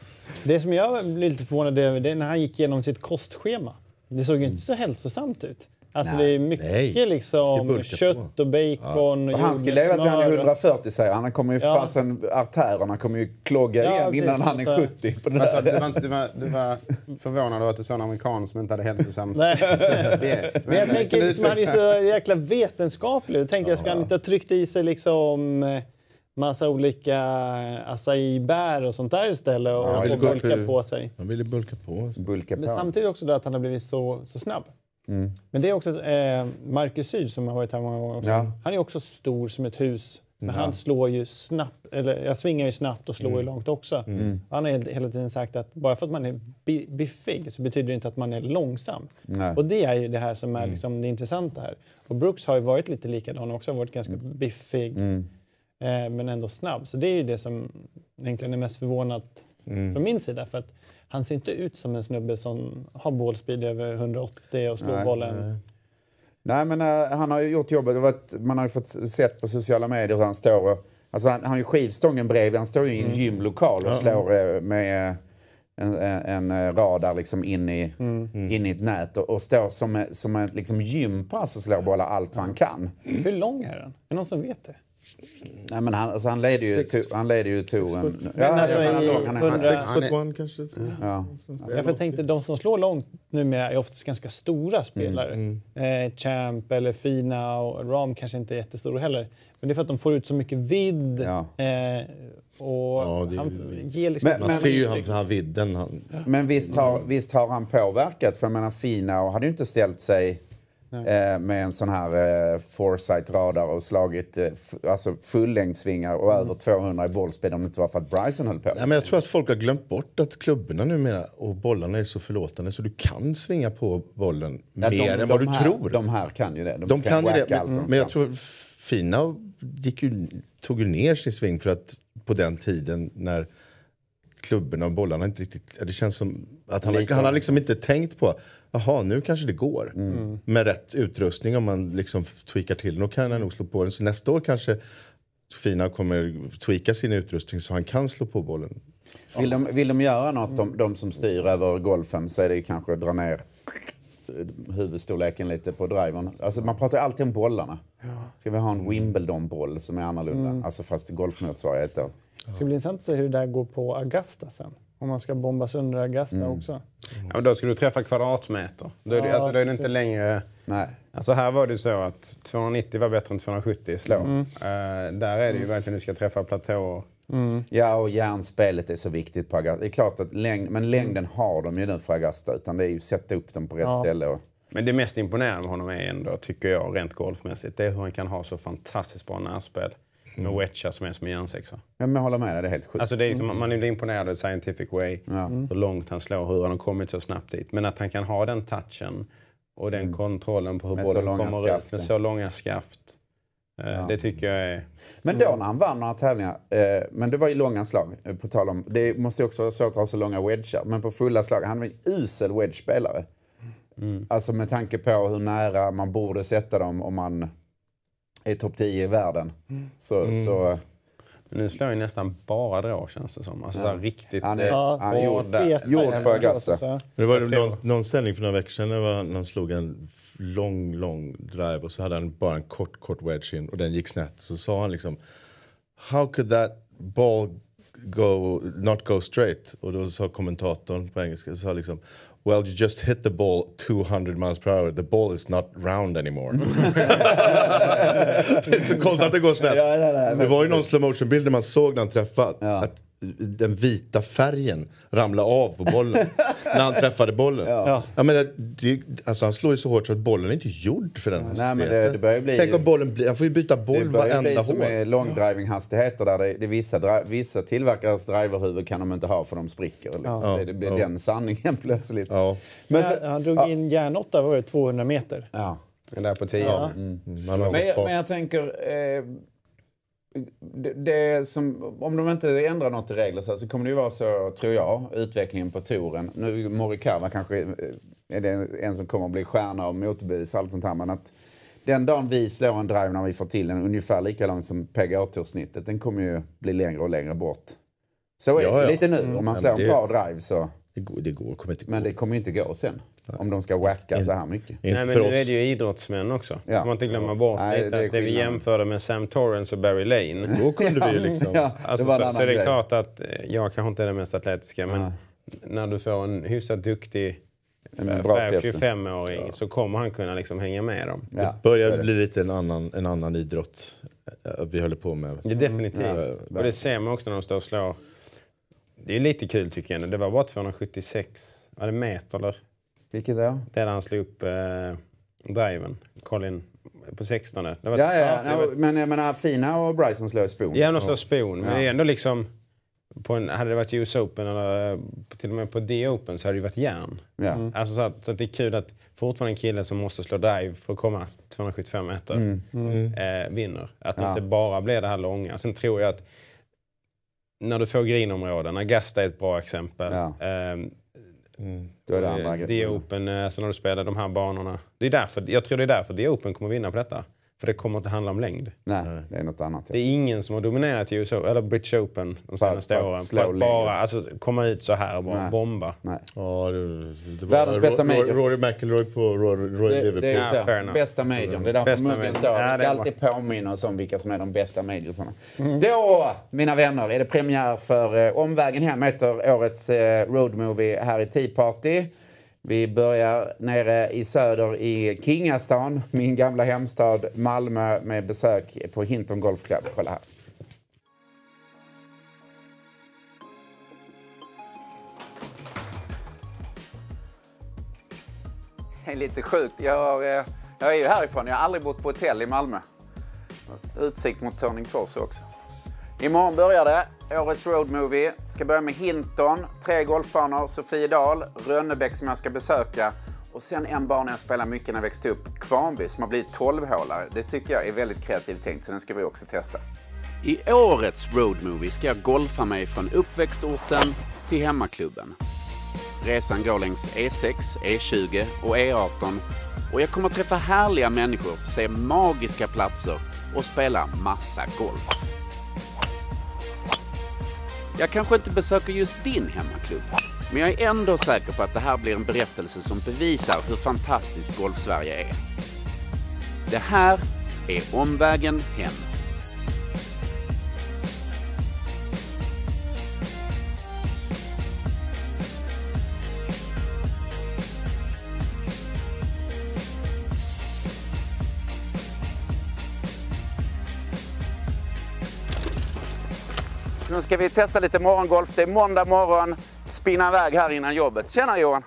Det som jag blev lite förvånad över det är när han gick igenom sitt kostschema. Det såg ju inte så hälsosamt ut. Alltså nej, det är mycket nej. liksom kött på. och bacon. Ja. Och han skulle leva till han är hundrafyrtio säger han. Han kommer ju ja. fasen artärerna kommer ju klogga ja, igen innan han är så. sjuttio. På det alltså, du, var, du, var, du var förvånad över att du såg en amerikan som inte hade hälsosamt. Nej. Men jag tänker liksom, han är så jäkla vetenskaplig. Jag tänkte ja. jag ska han inte ha tryckt i sig liksom massa olika acai-bär och sånt där istället och, ja, och bulka på, på sig. Han ville bulka på sig. Bulka på. Men samtidigt också då att han har blivit så, så snabb. Mm. Men det är också eh, Marcus Syd som har varit här många gånger. Ja. Han är också stor som ett hus. Men ja. han slår ju snabbt, eller jag svingar ju snabbt och slår mm. ju långt också. Mm. Han har hela tiden sagt att bara för att man är biffig så betyder det inte att man är långsam. Nej. Och det är ju det här som är liksom det intressanta här. Och Brooks har ju varit lite likadan också, har varit ganska mm. biffig. Mm. Eh, men ändå snabb. Så det är ju det som egentligen är mest förvånat mm. från min sida. För att han ser inte ut som en snubbe som har ballspeed över hundraåttio och slår nej, bollen. Nej, nej men uh, han har ju gjort jobbet. Varit, man har ju fått sett på sociala medier hur han står. Och, alltså han, han har ju skivstången bredvid. Han står ju i en mm. gymlokal och slår uh, med uh, en, en, en radar liksom in i, mm. in i ett nät. Och, och står som, som ett liksom gympass och slår bollar allt vad han kan. Hur lång är den? Är det någon som vet det? Nej men han alltså han leder ju to, han leder ju touren. Ja, alltså han är han är sex foot one kanske. Ja. Ja. Jag tänkte de som slår långt numera är oftast ganska stora spelare. Mm. Mm. Eh, Champ eller Fina och Ram kanske inte är jättestora heller. Men det är för att de får ut så mycket vidd. Ja. Eh, och ja, han ger liksom men, man ser ju han, han vidden. Han. Men visst har, visst har han påverkat. För jag menar Fina och hade ju inte ställt sig Eh, med en sån här eh, Foresight-radar och slagit eh, f- alltså fullängdsvingar och mm. över tvåhundra i bollspeed om det inte var för att Bryson höll på. Nej, men jag tror att folk har glömt bort att klubborna numera och bollarna är så förlåtande så du kan svinga på bollen ja, mer de, än vad du här, tror. De här kan ju det. De, de kan, kan ju det, men, mm. men jag tror Fina gick ju, tog ju ner sin sving för att på den tiden när klubborna och bollarna inte riktigt... Det känns som att han, han har liksom inte tänkt på jaha, nu kanske det går. Mm. Med rätt utrustning om man liksom tweakar till. Då kan han nog slå på den. Så nästa år kanske Fina kommer tweaka sin utrustning så han kan slå på bollen. Vill de, vill de göra något, de, de som styr över golfen, så är det kanske att dra ner huvudstorleken lite på drivern. Alltså man pratar ju alltid om bollarna. Ska vi ha en Wimbledon-boll som är annorlunda? Mm. Alltså fast golfmotsvarighet då. Det ska bli intressant att se hur det där går på Augusta sen. Om man ska bomba sönder Augusta mm. också. Ja, men då ska du träffa kvadratmeter. Då är det, ja, alltså, då är det inte längre... Nej. Alltså här var det så att tvåhundranittio var bättre än tvåhundrasjuttio i slå. Mm. Uh, där är det ju verkligen att du ska träffa platåer. Mm. Ja, och järnspelet är så viktigt på Augusta. Det är klart att längd, men längden har de ju nu för Augusta, utan det är ju att sätta upp dem på rätt ja. ställe. Och... Men det mest imponerande med honom är ändå, tycker jag, rent golfmässigt, det är hur han kan ha så fantastiskt bra närspel. Med mm. wedgar som är som en järnsexa. Ja, men jag håller med dig, det är helt sjukt. Alltså det är liksom, mm. man är imponerad av scientific way, ja. hur långt han slår, hur han har kommit så snabbt dit. Men att han kan ha den touchen och den mm. kontrollen på hur bollen kommer ut med så långa skaft. Ja. Det tycker jag är... Men då när han vann några tävlingar, eh, men det var ju långa slag, eh, på tal om, det måste ju också vara svårt att ha så långa wedgar, men på fulla slag, han var en usel wedge-spelare. Mm. Alltså med tanke på hur nära man borde sätta dem om man är topp tio i världen. Mm. Så... Mm. så Men nu slår jag nästan bara drag, känns det som. Alltså ja. så riktigt... Han är ja, han gjord, gjord för Augusta. Det var någon, någon sändning för några veckor sedan när han slog en lång, lång drive och så hade han bara en kort, kort wedge in och den gick snett. Så sa han liksom, how could that ball go, not go straight? Och då sa kommentatorn på engelska, så sa liksom, well, you just hit the ball two hundred miles per hour. The ball is not round anymore. Det är så konstigt att det går snett. Ja, ja, ja, det var ju någon slow motion bild där man såg när han träffade ja. att den vita färgen ramlade av på bollen när han träffade bollen. Ja. Ja, men det, alltså han slår ju så hårt så att bollen är inte gjord för den här. Nej, men det, det börjar bli... Tänk om bollen blir... Han får ju byta boll varenda hål. Det börjar bli som är långdriving-hastigheter där det, det vissa, vissa tillverkares driverhuvud kan de inte ha för de spricker. Liksom. Ja. Det, det blir ja. den sanningen plötsligt. Ja. Men så, han drog ja. in järnåtta, var det tvåhundra meter? Ja. Det där på tio. Ja. Mm. Mm. Men, jag, men jag tänker... Eh, Det, det som, om de inte ändrar något i regler så, så kommer det ju vara så, tror jag, utvecklingen på touren. Nu Morikawa kanske är det en som kommer att bli stjärna av motorbevis, allt sånt här, men att den dagen vi slår en drive när vi får till den ungefär lika lång som P G A-toursnittet, den kommer ju bli längre och längre bort. Så är ja, det ja. lite nu, mm. om man slår en det, bra drive så... Det går, det går, kommer inte gå. Men det kommer ju inte gå sen. Om de ska wacka så här mycket. Nej, men nu är det ju idrottsmän också. Ja. Får man inte glömma bort Nej, lite det att det vi jämförde med Sam Torrance och Barry Lane. Då kunde vi ju liksom... ja, alltså, det så, så är det klart att jag kanske inte är den mest atletiska, ja. men när du får en hyfsat duktig tjugofemåring så kommer han kunna liksom hänga med dem. Ja. Det börjar bli lite en annan, en annan idrott vi håller på med. Ja, definitivt. Ja. Och det ser man också när de står och slår. Det är lite kul tycker jag. Det var bara tvåhundrasjuttiosex. Var det meter eller? Vilket är? Det där han slog upp eh, driven. Colin på sexton. Det var ja, ja, ja. No, men jag menar Fina och Bryson slår spon. Ja, de slår spon. Men ja. det är ändå liksom... På en, hade det varit U S Open eller till och med på D-Open så hade det varit järn. Ja. Mm. Alltså så att, så att det är kul att fortfarande en kille som måste slå drive för att komma tvåhundrasjuttiofem meter mm. Mm. Eh, vinner. Att det ja. inte bara blir det här långa. Sen tror jag att när du får grinområden, Augusta är ett bra exempel. Ja. Eh, mm. Då är det andra D-Open, alltså när du spelar de här banorna. Det är därför, jag tror det är därför D-Open kommer vinna på detta. För det kommer inte handla om längd. Nej, det är något annat. Ja. Det är ingen som har dominerat U S O, eller British Open de senaste bara, åren. Bara, bara alltså, komma ut så här och bara Nej. bomba. Nej. Ja, det, det var Världens bästa major. Rory McIlroy på Rory, Rory det, Liverpool. Det är så. Ja, bästa major. Det är därför bästa muggen står. Ja, vi ska alltid var... påminna oss om vilka som är de bästa majorsarna. Mm. Då, mina vänner, är det premiär för eh, Omvägen hem heter årets eh, roadmovie här i Tea Party. Vi börjar nere i söder i Kingastan, min gamla hemstad Malmö, med besök på Hinton Golf Club. Kolla här. Det är lite sjukt. Jag, har, jag är ju härifrån. Jag har aldrig bott på hotell i Malmö. Utsikt mot Turning Torso också. Imorgon börjar det. Årets roadmovie. Ska börja med Hinton, tre golfbanor, Sofiedal, Rönnebäck som jag ska besöka. Och sen en bana jag spelar mycket när jag växte upp, Kvarnby, som har blivit tolv-hålare. Det tycker jag är väldigt kreativt tänkt, så den ska vi också testa. I årets roadmovie ska jag golfa mig från uppväxtorten till hemmaklubben. Resan går längs E sex, E tjugo och E arton. Och jag kommer träffa härliga människor, se magiska platser och spela massa golf. Jag kanske inte besöker just din hemmaklubb, men jag är ändå säker på att det här blir en berättelse som bevisar hur fantastiskt Golf-Sverige är. Det här är Omvägen hem. Nu ska vi testa lite morgongolf. Det är måndag morgon. Spinna iväg här innan jobbet. Tjena Johan!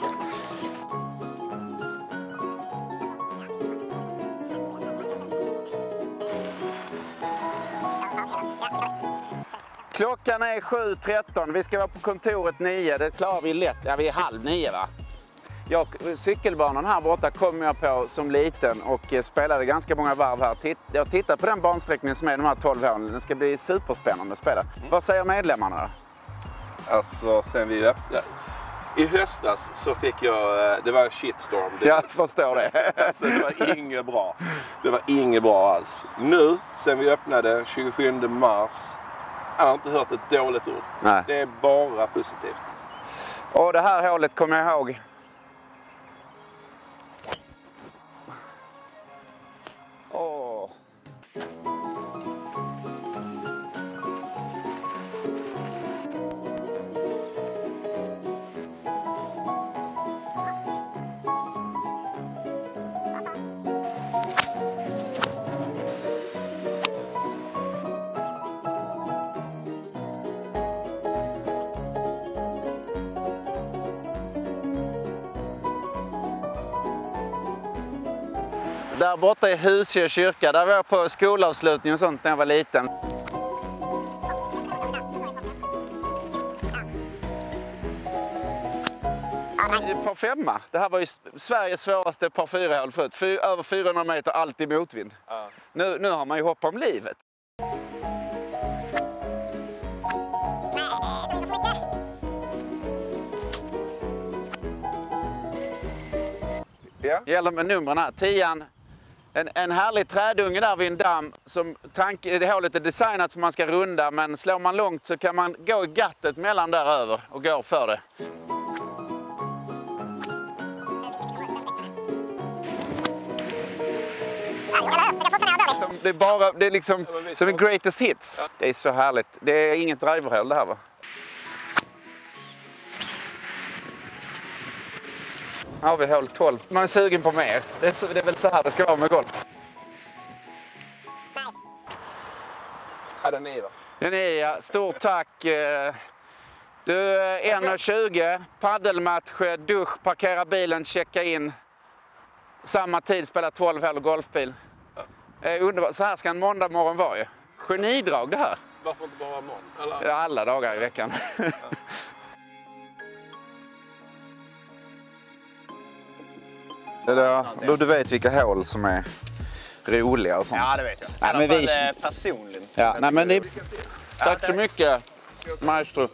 Klockan är sju tretton. Vi ska vara på kontoret nio. Det klarar vi lätt. Ja, vi är halv nio va? Jag, cykelbanan här borta kom jag på som liten och spelade ganska många varv här. Jag tittar på den bansträckningen som är de här tolv åren. Den ska bli superspännande att spela. Mm. Vad säger medlemmarna då? Alltså sen vi öppnade. I höstas så fick jag, det var shitstorm. Det, jag förstår det. Alltså det var inget bra. Det var inget bra alls. Nu, sen vi öppnade tjugosjunde mars, jag har inte hört ett dåligt ord. Nej. Det är bara positivt. Och det här hålet kommer jag ihåg. Åh. Där borta är Husö kyrka, där var jag på skolavslutning och sånt när jag var liten. Par femma. Det här var ju Sveriges svåraste par fyra hål förut. Fy, över fyrahundra meter, alltid motvind. Ja. Nu, nu har man ju hopp om livet. Ja. Gäller med numren här. Tian. En, en härlig trädunge där vid en damm som tank, det hålet är designat för man ska runda, men slår man långt så kan man gå i gattet mellan där över och gå för det. Som, det är bara, det är liksom som en greatest hits. Det är så härligt. Det är inget driverhål det här va? Här har vi hål tolv. Man är sugen på mer. Det är, så, det är väl så här det ska vara med golf. Ja, den är då. Den är ja. Stort tack. Du, en tjugo, paddelmatch, dusch, parkera bilen, checka in. Samma tid, spela tolv hål och golfbil. Ja. Underbart. Så här ska en måndag morgon vara ju. Genidrag det här. Varför inte bara morgon? Eller? Ja, alla dagar i veckan. Ja. Eller, du vet vilka hål som är roliga och sånt. Ja, det vet jag. Nej, men men vi... personligen. Ja, nej, men det... Tack så mycket, maestro.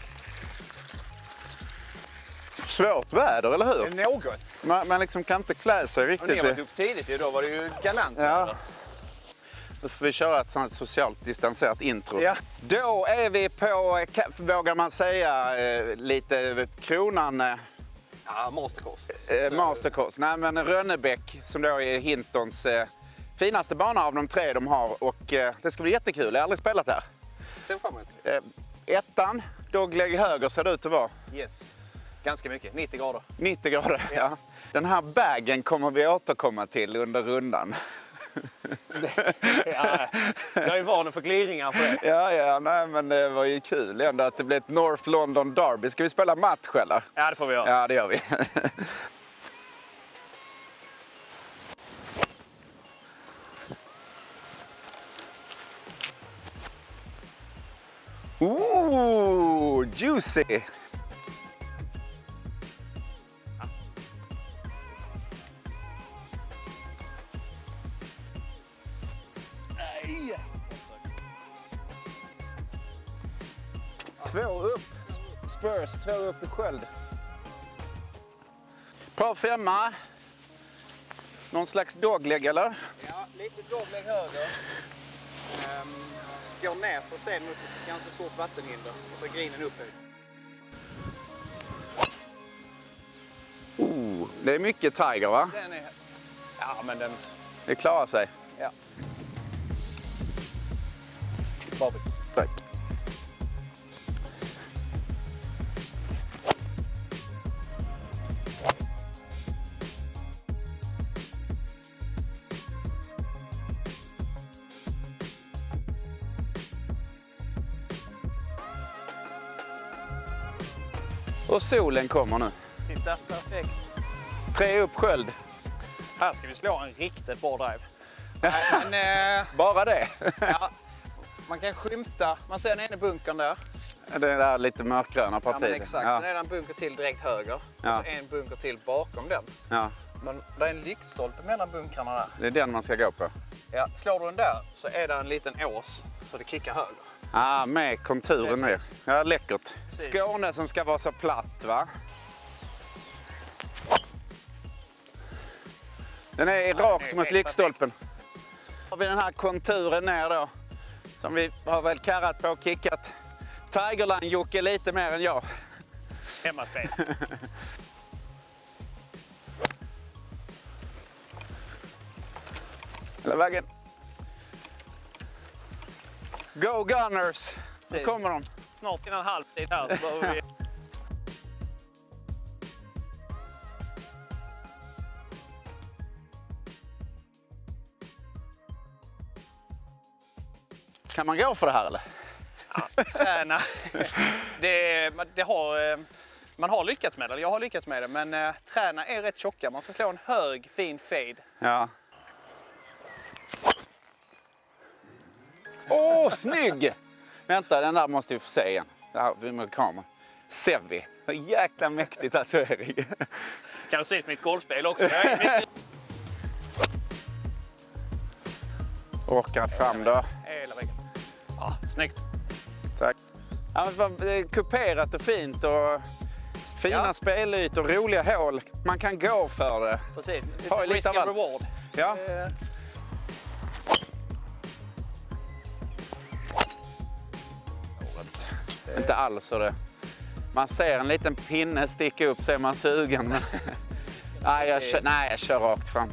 Svårt väder, eller hur? Något. Man, man liksom kan inte klä sig riktigt. Och ni har varit upp tidigt, då var det ju galant. Ja. Då får vi köra ett sånt socialt distanserat intro. Ja. Då är vi på, vågar man säga, lite kronan... Ja, Mastercourse. Eh, Mastercourse. Nej, men Rönnebäck som då är Hintons eh, finaste bana av de tre de har. Och eh, det ska bli jättekul. Jag har aldrig spelat här. Sen får man inte. Eh, ettan, dogleg höger ser det ut att vara. Yes. Ganska mycket. nittio grader. nittio grader, ja. ja. Den här bagen kommer vi återkomma till under rundan. Ja, jag är van för gliringar på det. Ja, ja, nej, men det var ju kul ändå att det blev ett North London Derby. Ska vi spela match eller? Ja, det får vi göra. Ja, det gör vi. Ooh, juicy! Två upp, Spurs, två upp i sköld. Par femma. Någon slags dogleg eller? Ja, lite dogleg höger. Um, går ner för sen mot ett ganska stort vattenhinder och så grinen upp här. Oh, det är mycket Tiger, va? Den är... Ja, men den... Det klarar sig. Ja. Bobby. Tack. Och solen kommer nu. Titta, perfekt. Tre upp sköld. Här ska vi slå en riktigt bra drive. Nej, men, eh, Bara det? ja, man kan skymta, man ser den ena bunkern där. Det där lite mörkgröna Ja, partiet. men exakt, Ja. sen är det en bunker till direkt höger. Ja. Och så en bunker till bakom den. Ja, Men det är en lyktstolpe mellan bunkrarna där. det är den man ska gå på. Ja, slår du den där så är det en liten ås så det kickar höger. Ah, med konturen ner. Precis. Ja, läckert. Precis. Skåne som ska vara så platt, va? Den är Ja, rakt den är mot helt lyktstolpen. Har vi den här konturen ner då. Som vi har väl karrat på och kickat. Tigerland-Jocke lite mer än jag. Hemmaspel. Hela vägen. Go Gunners! Nu Precis. kommer de. Snart innan halvtid här så behöver vi... Kan man gå för det här eller? träna. Det, det har, man har lyckats med det, jag har lyckats med det, men eh, träna är rätt tjocka. Man ska slå en hög, fin fade. Ja. Åh, oh, snygg! Vänta, den där måste vi få se igen. Det här, vi med kameran. Sevi. Så jäkla mäktigt tatuering. Kan du se ut mitt golfspel också? Jag är mycket... Orkar fram då. Hela vägen. Ja, snyggt. Tack. Ja, men det är kuperat och fint och fina Ja. spelytor, roliga hål. Man kan gå för det. Precis. Har ju lite Risk av and allt. reward. Ja. Eh, Inte alls så det. Man ser en liten pinne sticka upp så är man sugen. Men... nej, jag kör, nej, jag kör rakt fram.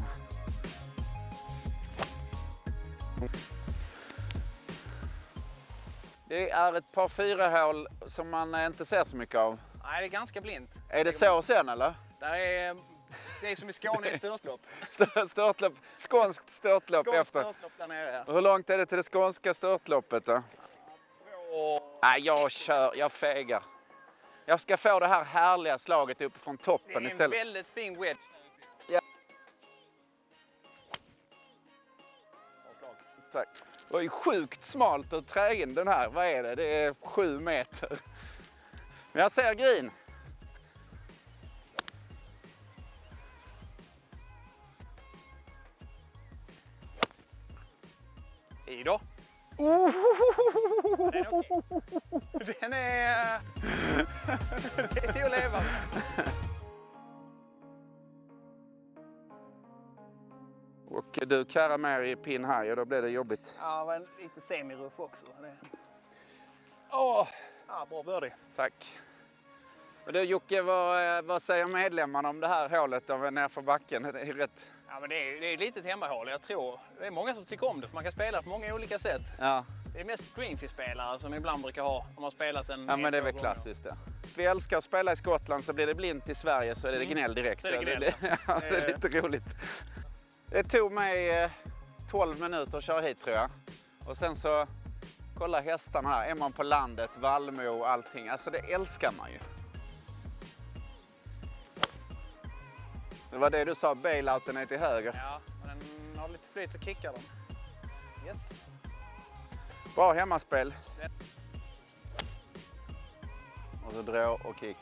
Det är ett par fyra hål som man inte ser så mycket av. Nej, det är ganska blint. Är det så sen eller? Där är, det är som i Skåne i störtlopp. Stö- Störtlopp, skånskt störtlopp Skånskt efter. störtlopp där nere. Ja. Och hur långt är det till det skånska störtloppet då? Och Nej, jag kör, jag fegar. Jag ska få det här härliga slaget uppifrån det toppen är en istället. väldigt fin wedge. Ja. Tack. Det var ju sjukt smalt att trä in den här. Vad är det? Det är sju meter. Men jag ser green. I då. Oh. Den är okej. Den är... det är att leva med. Och du karrar med i pin här och då blir det jobbigt. Ja, men lite semi-ruff också. Det... Åh, Ja, bra birdie. tack. Och du Jocke, vad, vad säger medlemmarna om det här hålet av nerför backen? Det är rätt... Ja, men det är, det är lite ett hemmahål, jag tror. Det är många som tycker om det, för man kan spela på många olika sätt. Ja. Det är mest greenfish-spelare som ibland brukar ha, om man spelat en... Ja, men det är väl en, två gånger. klassiskt det. Vi älskar att spela i Skottland, så blir det blint i Sverige så är det gnäll direkt. Så är det gnäll, det, ja. ja, det är lite roligt. Det tog mig eh, tolv minuter att köra hit tror jag. Och sen så, kolla hästarna här. Är man på landet, Valmo och allting. Alltså det älskar man ju. Det var det du sa, bailouten är till höger. Ja, men den har lite flyt så kickar den. Yes. Bra hemmaspel. Och så drå och kick.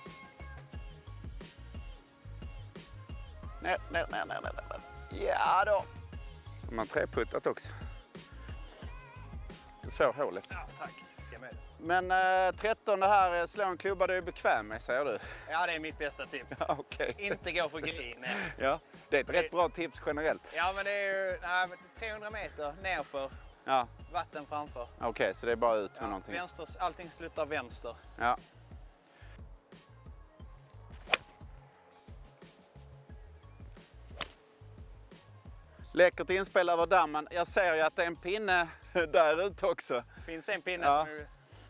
Ner, ner, ner, ner, ner, ner. Ja då. Så man treputtat också. Du får hålet. Ja, tack. Ska med. Men eh, tretton här, slå en klubba du är bekväm med, säger du? Ja, det är mitt bästa tips. Ja, okej. Inte gå för green. Ja, det är ett rätt bra tips generellt. Ja, men det är ju nej, men trehundra meter nerför Ja. Vatten framför. Okej, okay, så det är bara ut med ja, någonting. Vänster, allting slutar vänster. Ja. Läckert inspel över dammen. Jag ser ju att det är en pinne där ute också. Det finns en pinne ja. som är...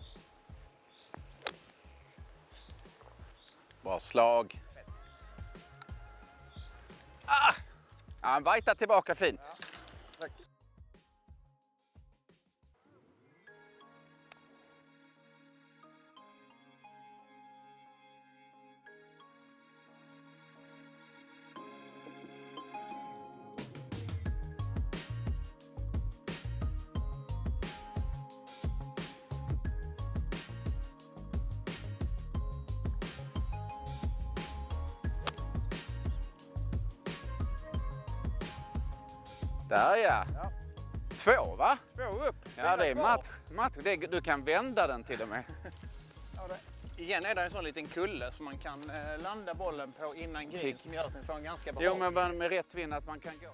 Bra slag. Ah! Ja, han vajtar tillbaka fint. Ja. Tack. Där ja. ja. Två va? Två upp. Ja, det är match. match. Det, du kan vända den till och med. Ja, det, igen är det en sån liten kulle som man kan eh, landa bollen på innan green som gör att den får en ganska bra. Jo, men med, med rätt vind att man kan gå.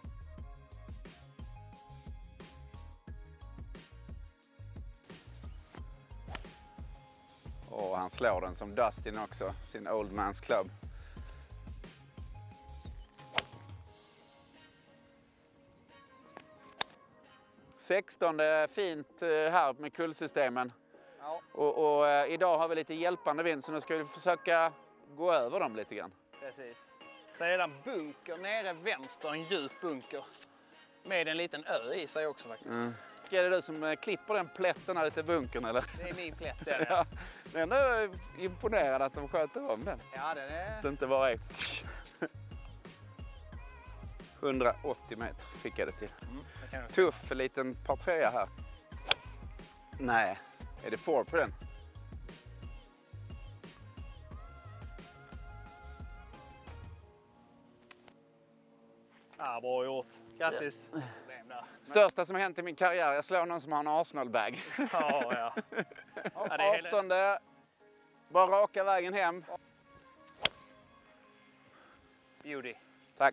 Och han slår den som Dustin också, sin Old Man's Club. sexton, det är fint här med kullsystemen. Ja. Och, och eh, idag har vi lite hjälpande vind så nu ska vi försöka gå över dem lite grann. Precis. Sen är det en bunker nere vänster, en djup bunker. Med en liten ö i sig också faktiskt. Mm. Är det du som eh, klipper den plätten här ute i bunkern eller? Det är min plätt där. Ja, det är ändå imponerande att de sköter om den. Ja, den är... Så inte bara är... hundraåttio meter fick jag det till. Mm, det kan jag... Tuff liten par trea här. Nej, är det four på den? Ja, bra gjort. Grattis. Största som har hänt i min karriär. Jag slår någon som har en Arsenal-bag. Ja, ja. Ja, det är artonde. Bara raka vägen hem. Beauty. Tack.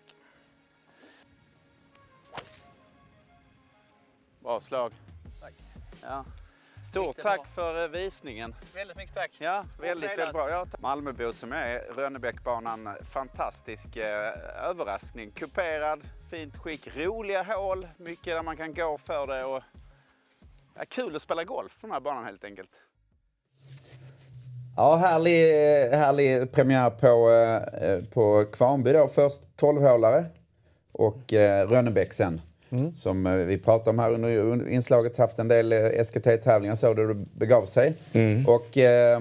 Bra slag. Tack. Ja. Stort Riktigt tack bra. för visningen. Väldigt mycket tack. Ja, Bra väldigt, spelat. väldigt bra. Ja, Malmöbo som är Rönnebäckbanan, fantastisk eh, överraskning. Kuperad, fint skick, roliga hål, mycket där man kan gå för det och ja, kul att spela golf på den här banan helt enkelt. Ja, härlig, härlig premiär på, eh, på Kvarnby då. Först tolv-hålare och eh, Rönnebäck sen. Mm. Som eh, vi pratade om här under, under inslaget, haft en del eh, S K T-tävlingar så det begav sig. Mm. Och, eh,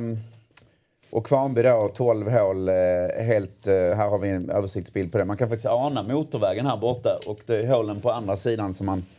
och Kvarnby då, tolv hål, eh, helt, eh, här har vi en översiktsbild på det. Man kan faktiskt ana motorvägen här borta och det är hålen på andra sidan som man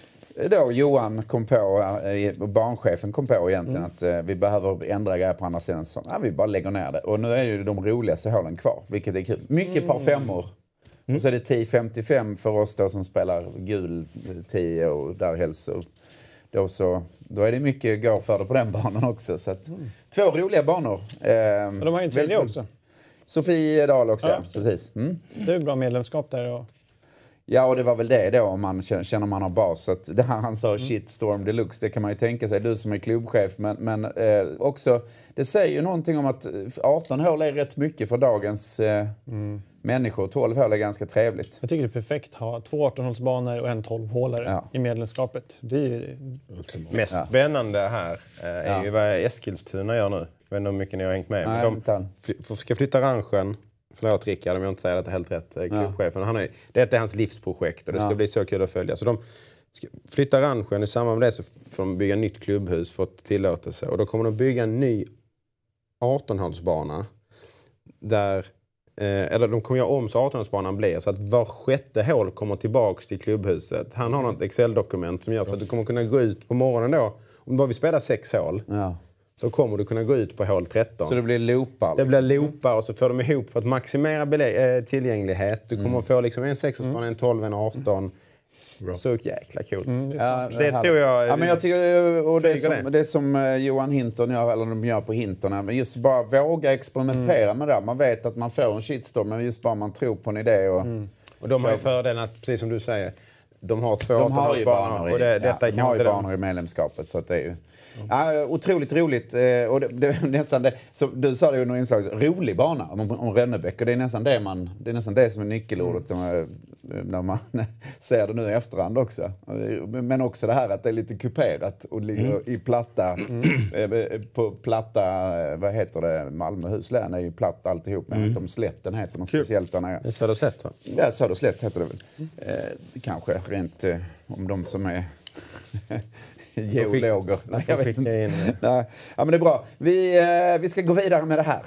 då Johan kom på, och barnchefen kom på egentligen mm. att eh, vi behöver ändra grejer på andra sidan. Så ja, vi bara lägger ner det. Och nu är ju de roligaste hålen kvar, vilket är kul. Mycket mm. par femmor. Mm. Och så är det tio femtiofem för oss då som spelar gul tio och där helst. Då, så, då är det mycket gå för det på den banan också. Så att, mm. två roliga banor. Eh, och de har ju en tredje också. Sofie Dahl också, ja. Precis. Mm. Det är bra medlemskap där. Och... Ja, och det var väl det då om man känner man har bas. Så att det här han sa mm. shitstorm deluxe, det kan man ju tänka sig. Du som är klubbchef. Men, men eh, också, det säger ju någonting om att arton hål är rätt mycket för dagens eh, mm. människor. tolv hål är ganska trevligt. Jag tycker det är perfekt att ha två arton-hålsbanor och en tolv-hålare ja. i medlemskapet. Det är ju... Mest ja. spännande här eh, är ja. ju vad Eskilstuna gör nu. Jag vet inte hur mycket ni har hängt med. Nej, men de fly- ska flytta ranchen. Förlåt Rickard om jag inte säger att det är helt rätt. Klubbchefen. Ja. Han är, det är hans livsprojekt och det ska ja. bli så kul att följa. Så de ska flytta ranchen, i samband med det så får de bygga nytt klubbhus för att tillåtelse. Och då kommer de bygga en ny arton-hålsbana. Där, eh, eller de kommer göra om så arton-hålsbanan blir. Så att var sjätte hål kommer tillbaks till klubbhuset. Han har något Excel-dokument som gör så att du kommer kunna gå ut på morgonen då. Om du bara vill spela sex hål. Ja. Så kommer du kunna gå ut på hål tretton. Så det blir loopar? Det blir loopar och så får de ihop för att maximera belä- tillgänglighet. Du kommer mm. att få liksom en sexårsbana, mm. en tolv, en arton. Bra. Så jäkla coolt. Mm, det ja, det tror jag... Ja, men jag tycker, och det som, det. det som Johan Hinton gör, eller de gör på Hinton, men just bara våga experimentera mm. med det. Man vet att man får en shitstorm, men just bara man tror på en idé. Och, mm. och de har ju fördelen att, precis som du säger, de har två De har ju banor i, och det, detta ja, de har ju banor i medlemskapet. Så att det är ju ja, otroligt roligt. Och det, det, nästan det, så du sa det under inslaget, rolig bana om, om Rönnebäck. Och det är nästan det, man, det, är nästan det som är nyckelordet mm. när man ser det nu i efterhand också. Men också det här att det är lite kuperat och ligger mm. i platta, mm. på platta, vad heter det, Malmöhus län är ju platt alltihop. Men mm. de slätten heter man speciellt där nere. Det är Söderslätt, va? Ja, Söderslätt heter det väl. Mm. Eh, kanske rent eh, om de som är geologer. Nej, jag vet inte. Nej. Ja, men det är bra. Vi, eh, vi ska gå vidare med det här.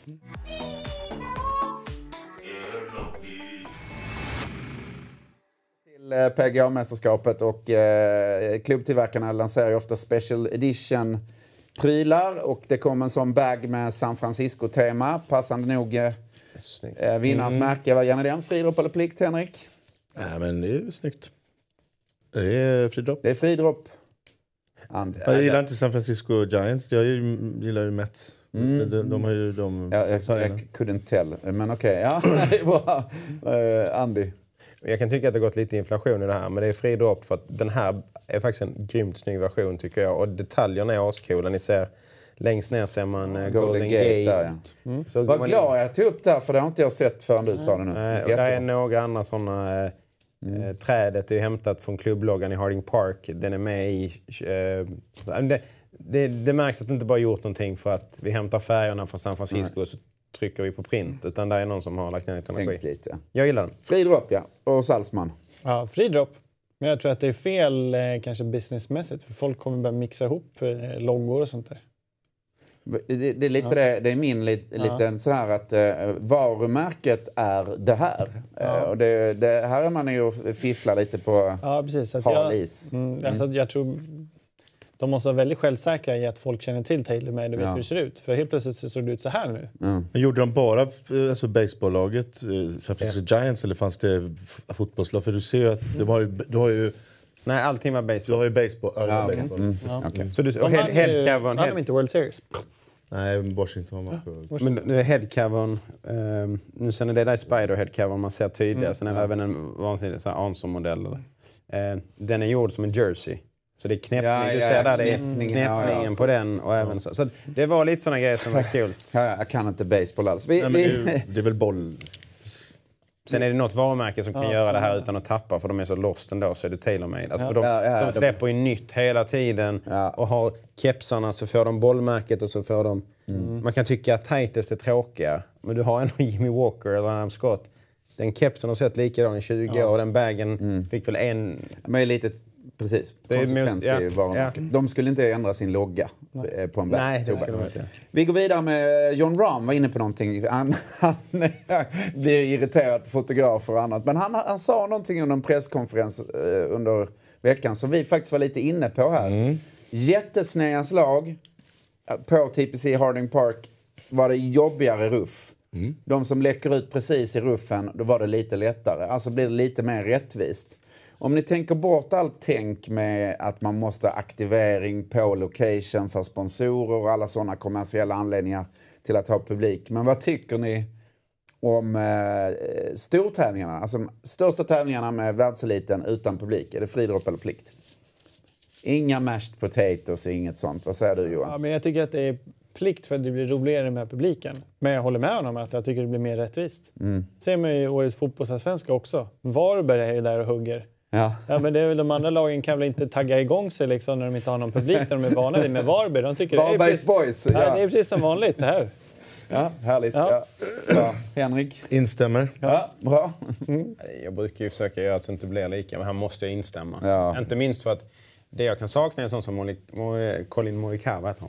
Till eh, P G A-mästerskapet och eh, klubbtillverkarna lanserar ju ofta special edition prylar och det kom en sån bag med San Francisco-tema. Passande nog eh, eh, vinnarens mm. märke. Vad gärna det? En fridropp eller plikt, Henrik? Ja, men det är ju snyggt. Det är fridropp. Det är fridropp. And, jag gillar inte San Francisco Giants. Jag gillar ju Mets. Mm. De, de har ju de... Ja, jag, jag couldn't tell. Men okej, okay. Ja, det är bra. Uh, Andy? Jag kan tycka att det har gått lite inflation i det här. Men det är fridropp för att den här är faktiskt en grymt snygg version tycker jag. Och detaljerna är ascoola. Ni ser längst ner ser man uh, Golden, Golden Gate. Gate där, ja. mm. Så vad man... glad jag tog upp där för det har inte jag sett förrän du mm. sa det nu. Uh, och där är några andra sådana... Uh, Mm. Trädet är hämtat från klubbloggan i Harding Park. Den är med i... Eh, det, det, det märks att det inte bara gjort någonting för att vi hämtar färgerna från San Francisco Nej. och så trycker vi på print. Utan det är någon som har lagt ner lite energi. Lite. Jag gillar den. Fridropp, ja. Och Salzman. Ja, fridropp. Men jag tror att det är fel eh, kanske businessmässigt. För folk kommer börja mixa ihop eh, loggor och sånt där. Det, det är lite ja. det, det är min lite, ja. lite så här att uh, varumärket är det här. Ja. Uh, och det, det här är man ju fifflar lite på ja, precis, att hal is. Jag, mm, alltså, jag tror de måste vara väldigt självsäkra i att folk känner till TaylorMade och vet ja. hur det ser ut. För helt plötsligt så såg det ut så här nu. Mm. Men gjorde de bara alltså, baseballlaget San Francisco Giants eller fanns det fotbollslag? För du ser att de har ju, du har ju Nej, allting var baseball. Du har ju baseball. Ja, ja, okay. baseball. Mm. Ja. Okay. Så du, och head, headcovern... Hade de inte World Series? Nej, Washington var på... Men headcovern... Um, nu sen är det där Spider headcovern man ser tydligare. Mm. Sen är det ja. även en vansinnig Anson-modell. Uh, den är gjord som en jersey. Så det är knäppning. Ja, du ser ja, där, det är knäppningen ja, ja. på den. Och även så. Så det var lite såna grejer som var kul. Ja, jag kan inte baseball alls. Vi, Nej, vi... Det, det är väl boll... Sen är det något varumärke som kan ja, göra det här utan att tappa för de är så lost ändå så är det TaylorMade. Alltså ja, för de, ja, ja, de släpper ju nytt hela tiden ja. och har kepsarna så får de bollmärket och så får de... Mm. Man kan tycka att tightest är tråkiga men du har ändå Jimmy Walker eller Adam Scott. Den kepsen har sett likadan i tjugo ja. år och den bagen mm. fick väl en... Men lite... Precis, konsekvens ja, i varumärket. Ja. De skulle inte ändra sin logga Nej. på en bag. Nej, det skulle de inte. Vi går vidare med John Rahm, var inne på någonting. Han, han blir irriterad på fotografer och annat. Men han, han sa någonting under en presskonferens eh, under veckan som vi faktiskt var lite inne på här. Mm. Jättesnäga slag på T P C Harding Park var det jobbigare ruff. Mm. De som läcker ut precis i ruffen, då var det lite lättare. Alltså blir det lite mer rättvist. Om ni tänker bort allt tänk med att man måste ha aktivering på location för sponsorer och alla sådana kommersiella anledningar till att ha publik. Men vad tycker ni om eh, stortävlingarna? Alltså de största tävlingarna med världseliten utan publik. Är det fridropp eller plikt? Inga mashed potatoes och inget sånt. Vad säger du, Johan? Ja, men jag tycker att det är plikt för att det blir roligare med publiken. Men jag håller med honom att jag tycker det blir mer rättvist. Mm. Ser man ju årets fotbollsallsvenska också. Varberg är ju där och hugger. Ja. ja, men det är väl de andra lagen kan väl inte tagga igång sig liksom när de inte har någon publik när de är vana vid med Varberg. De tycker Varbergs det är precis, boys. Ja. Ja, det är precis som vanligt det här. Ja, härligt. Ja. Ja. Ja. Henrik? Instämmer. Ja, bra. Mm. Jag brukar ju försöka göra att det inte blir lika, men här måste jag instämma. Ja. Inte minst för att det jag kan sakna är en sån som Moli- Mo- Colin Morikawa heter han.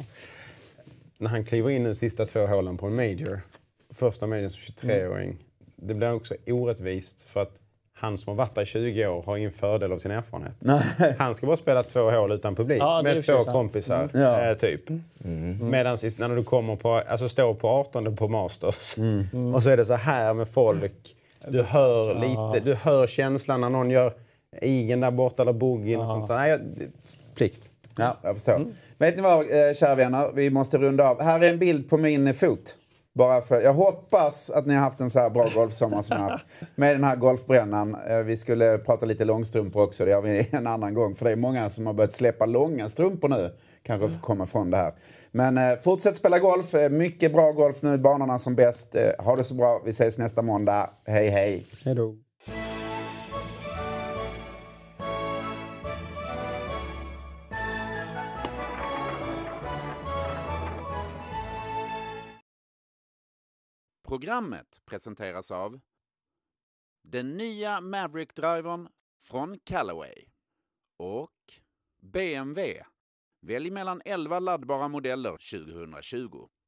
När han kliver in de sista två hålen på en major, första major som tjugotre-åring, mm. det blir också orättvist för att han som har varit där i tjugo år har ingen fördel av sin erfarenhet. Nej. Han ska bara spela två hål utan publik ja, med två kompisar, mm. ja. eh, typ. Mm. Mm. Medan när du kommer på, alltså står på artonde på Masters mm. Mm. och så är det så här med folk. Du hör ja. lite, du hör känslan när någon gör igen där borta eller bogey ja. och sånt. Så, nej, plikt. Ja, jag förstår. Mm. Vet ni vad, kära vänner? Vi måste runda av. Här är en bild på min fot. Bara för, jag hoppas att ni har haft en så här bra golfsommar som jag har haft med den här golfbrännan. Eh, Vi skulle prata lite långstrumpor också, det har vi en annan gång. För det är många som har börjat släppa långa strumpor nu. Kanske får komma från det här. Men eh, fortsätt spela golf, eh, mycket bra golf nu, banorna som bäst. Eh, ha det så bra, vi ses nästa måndag. Hej hej! Hej då. Programmet presenteras av den nya Maverick-drivern från Callaway och B M W. Välj mellan elva laddbara modeller tjugo tjugo.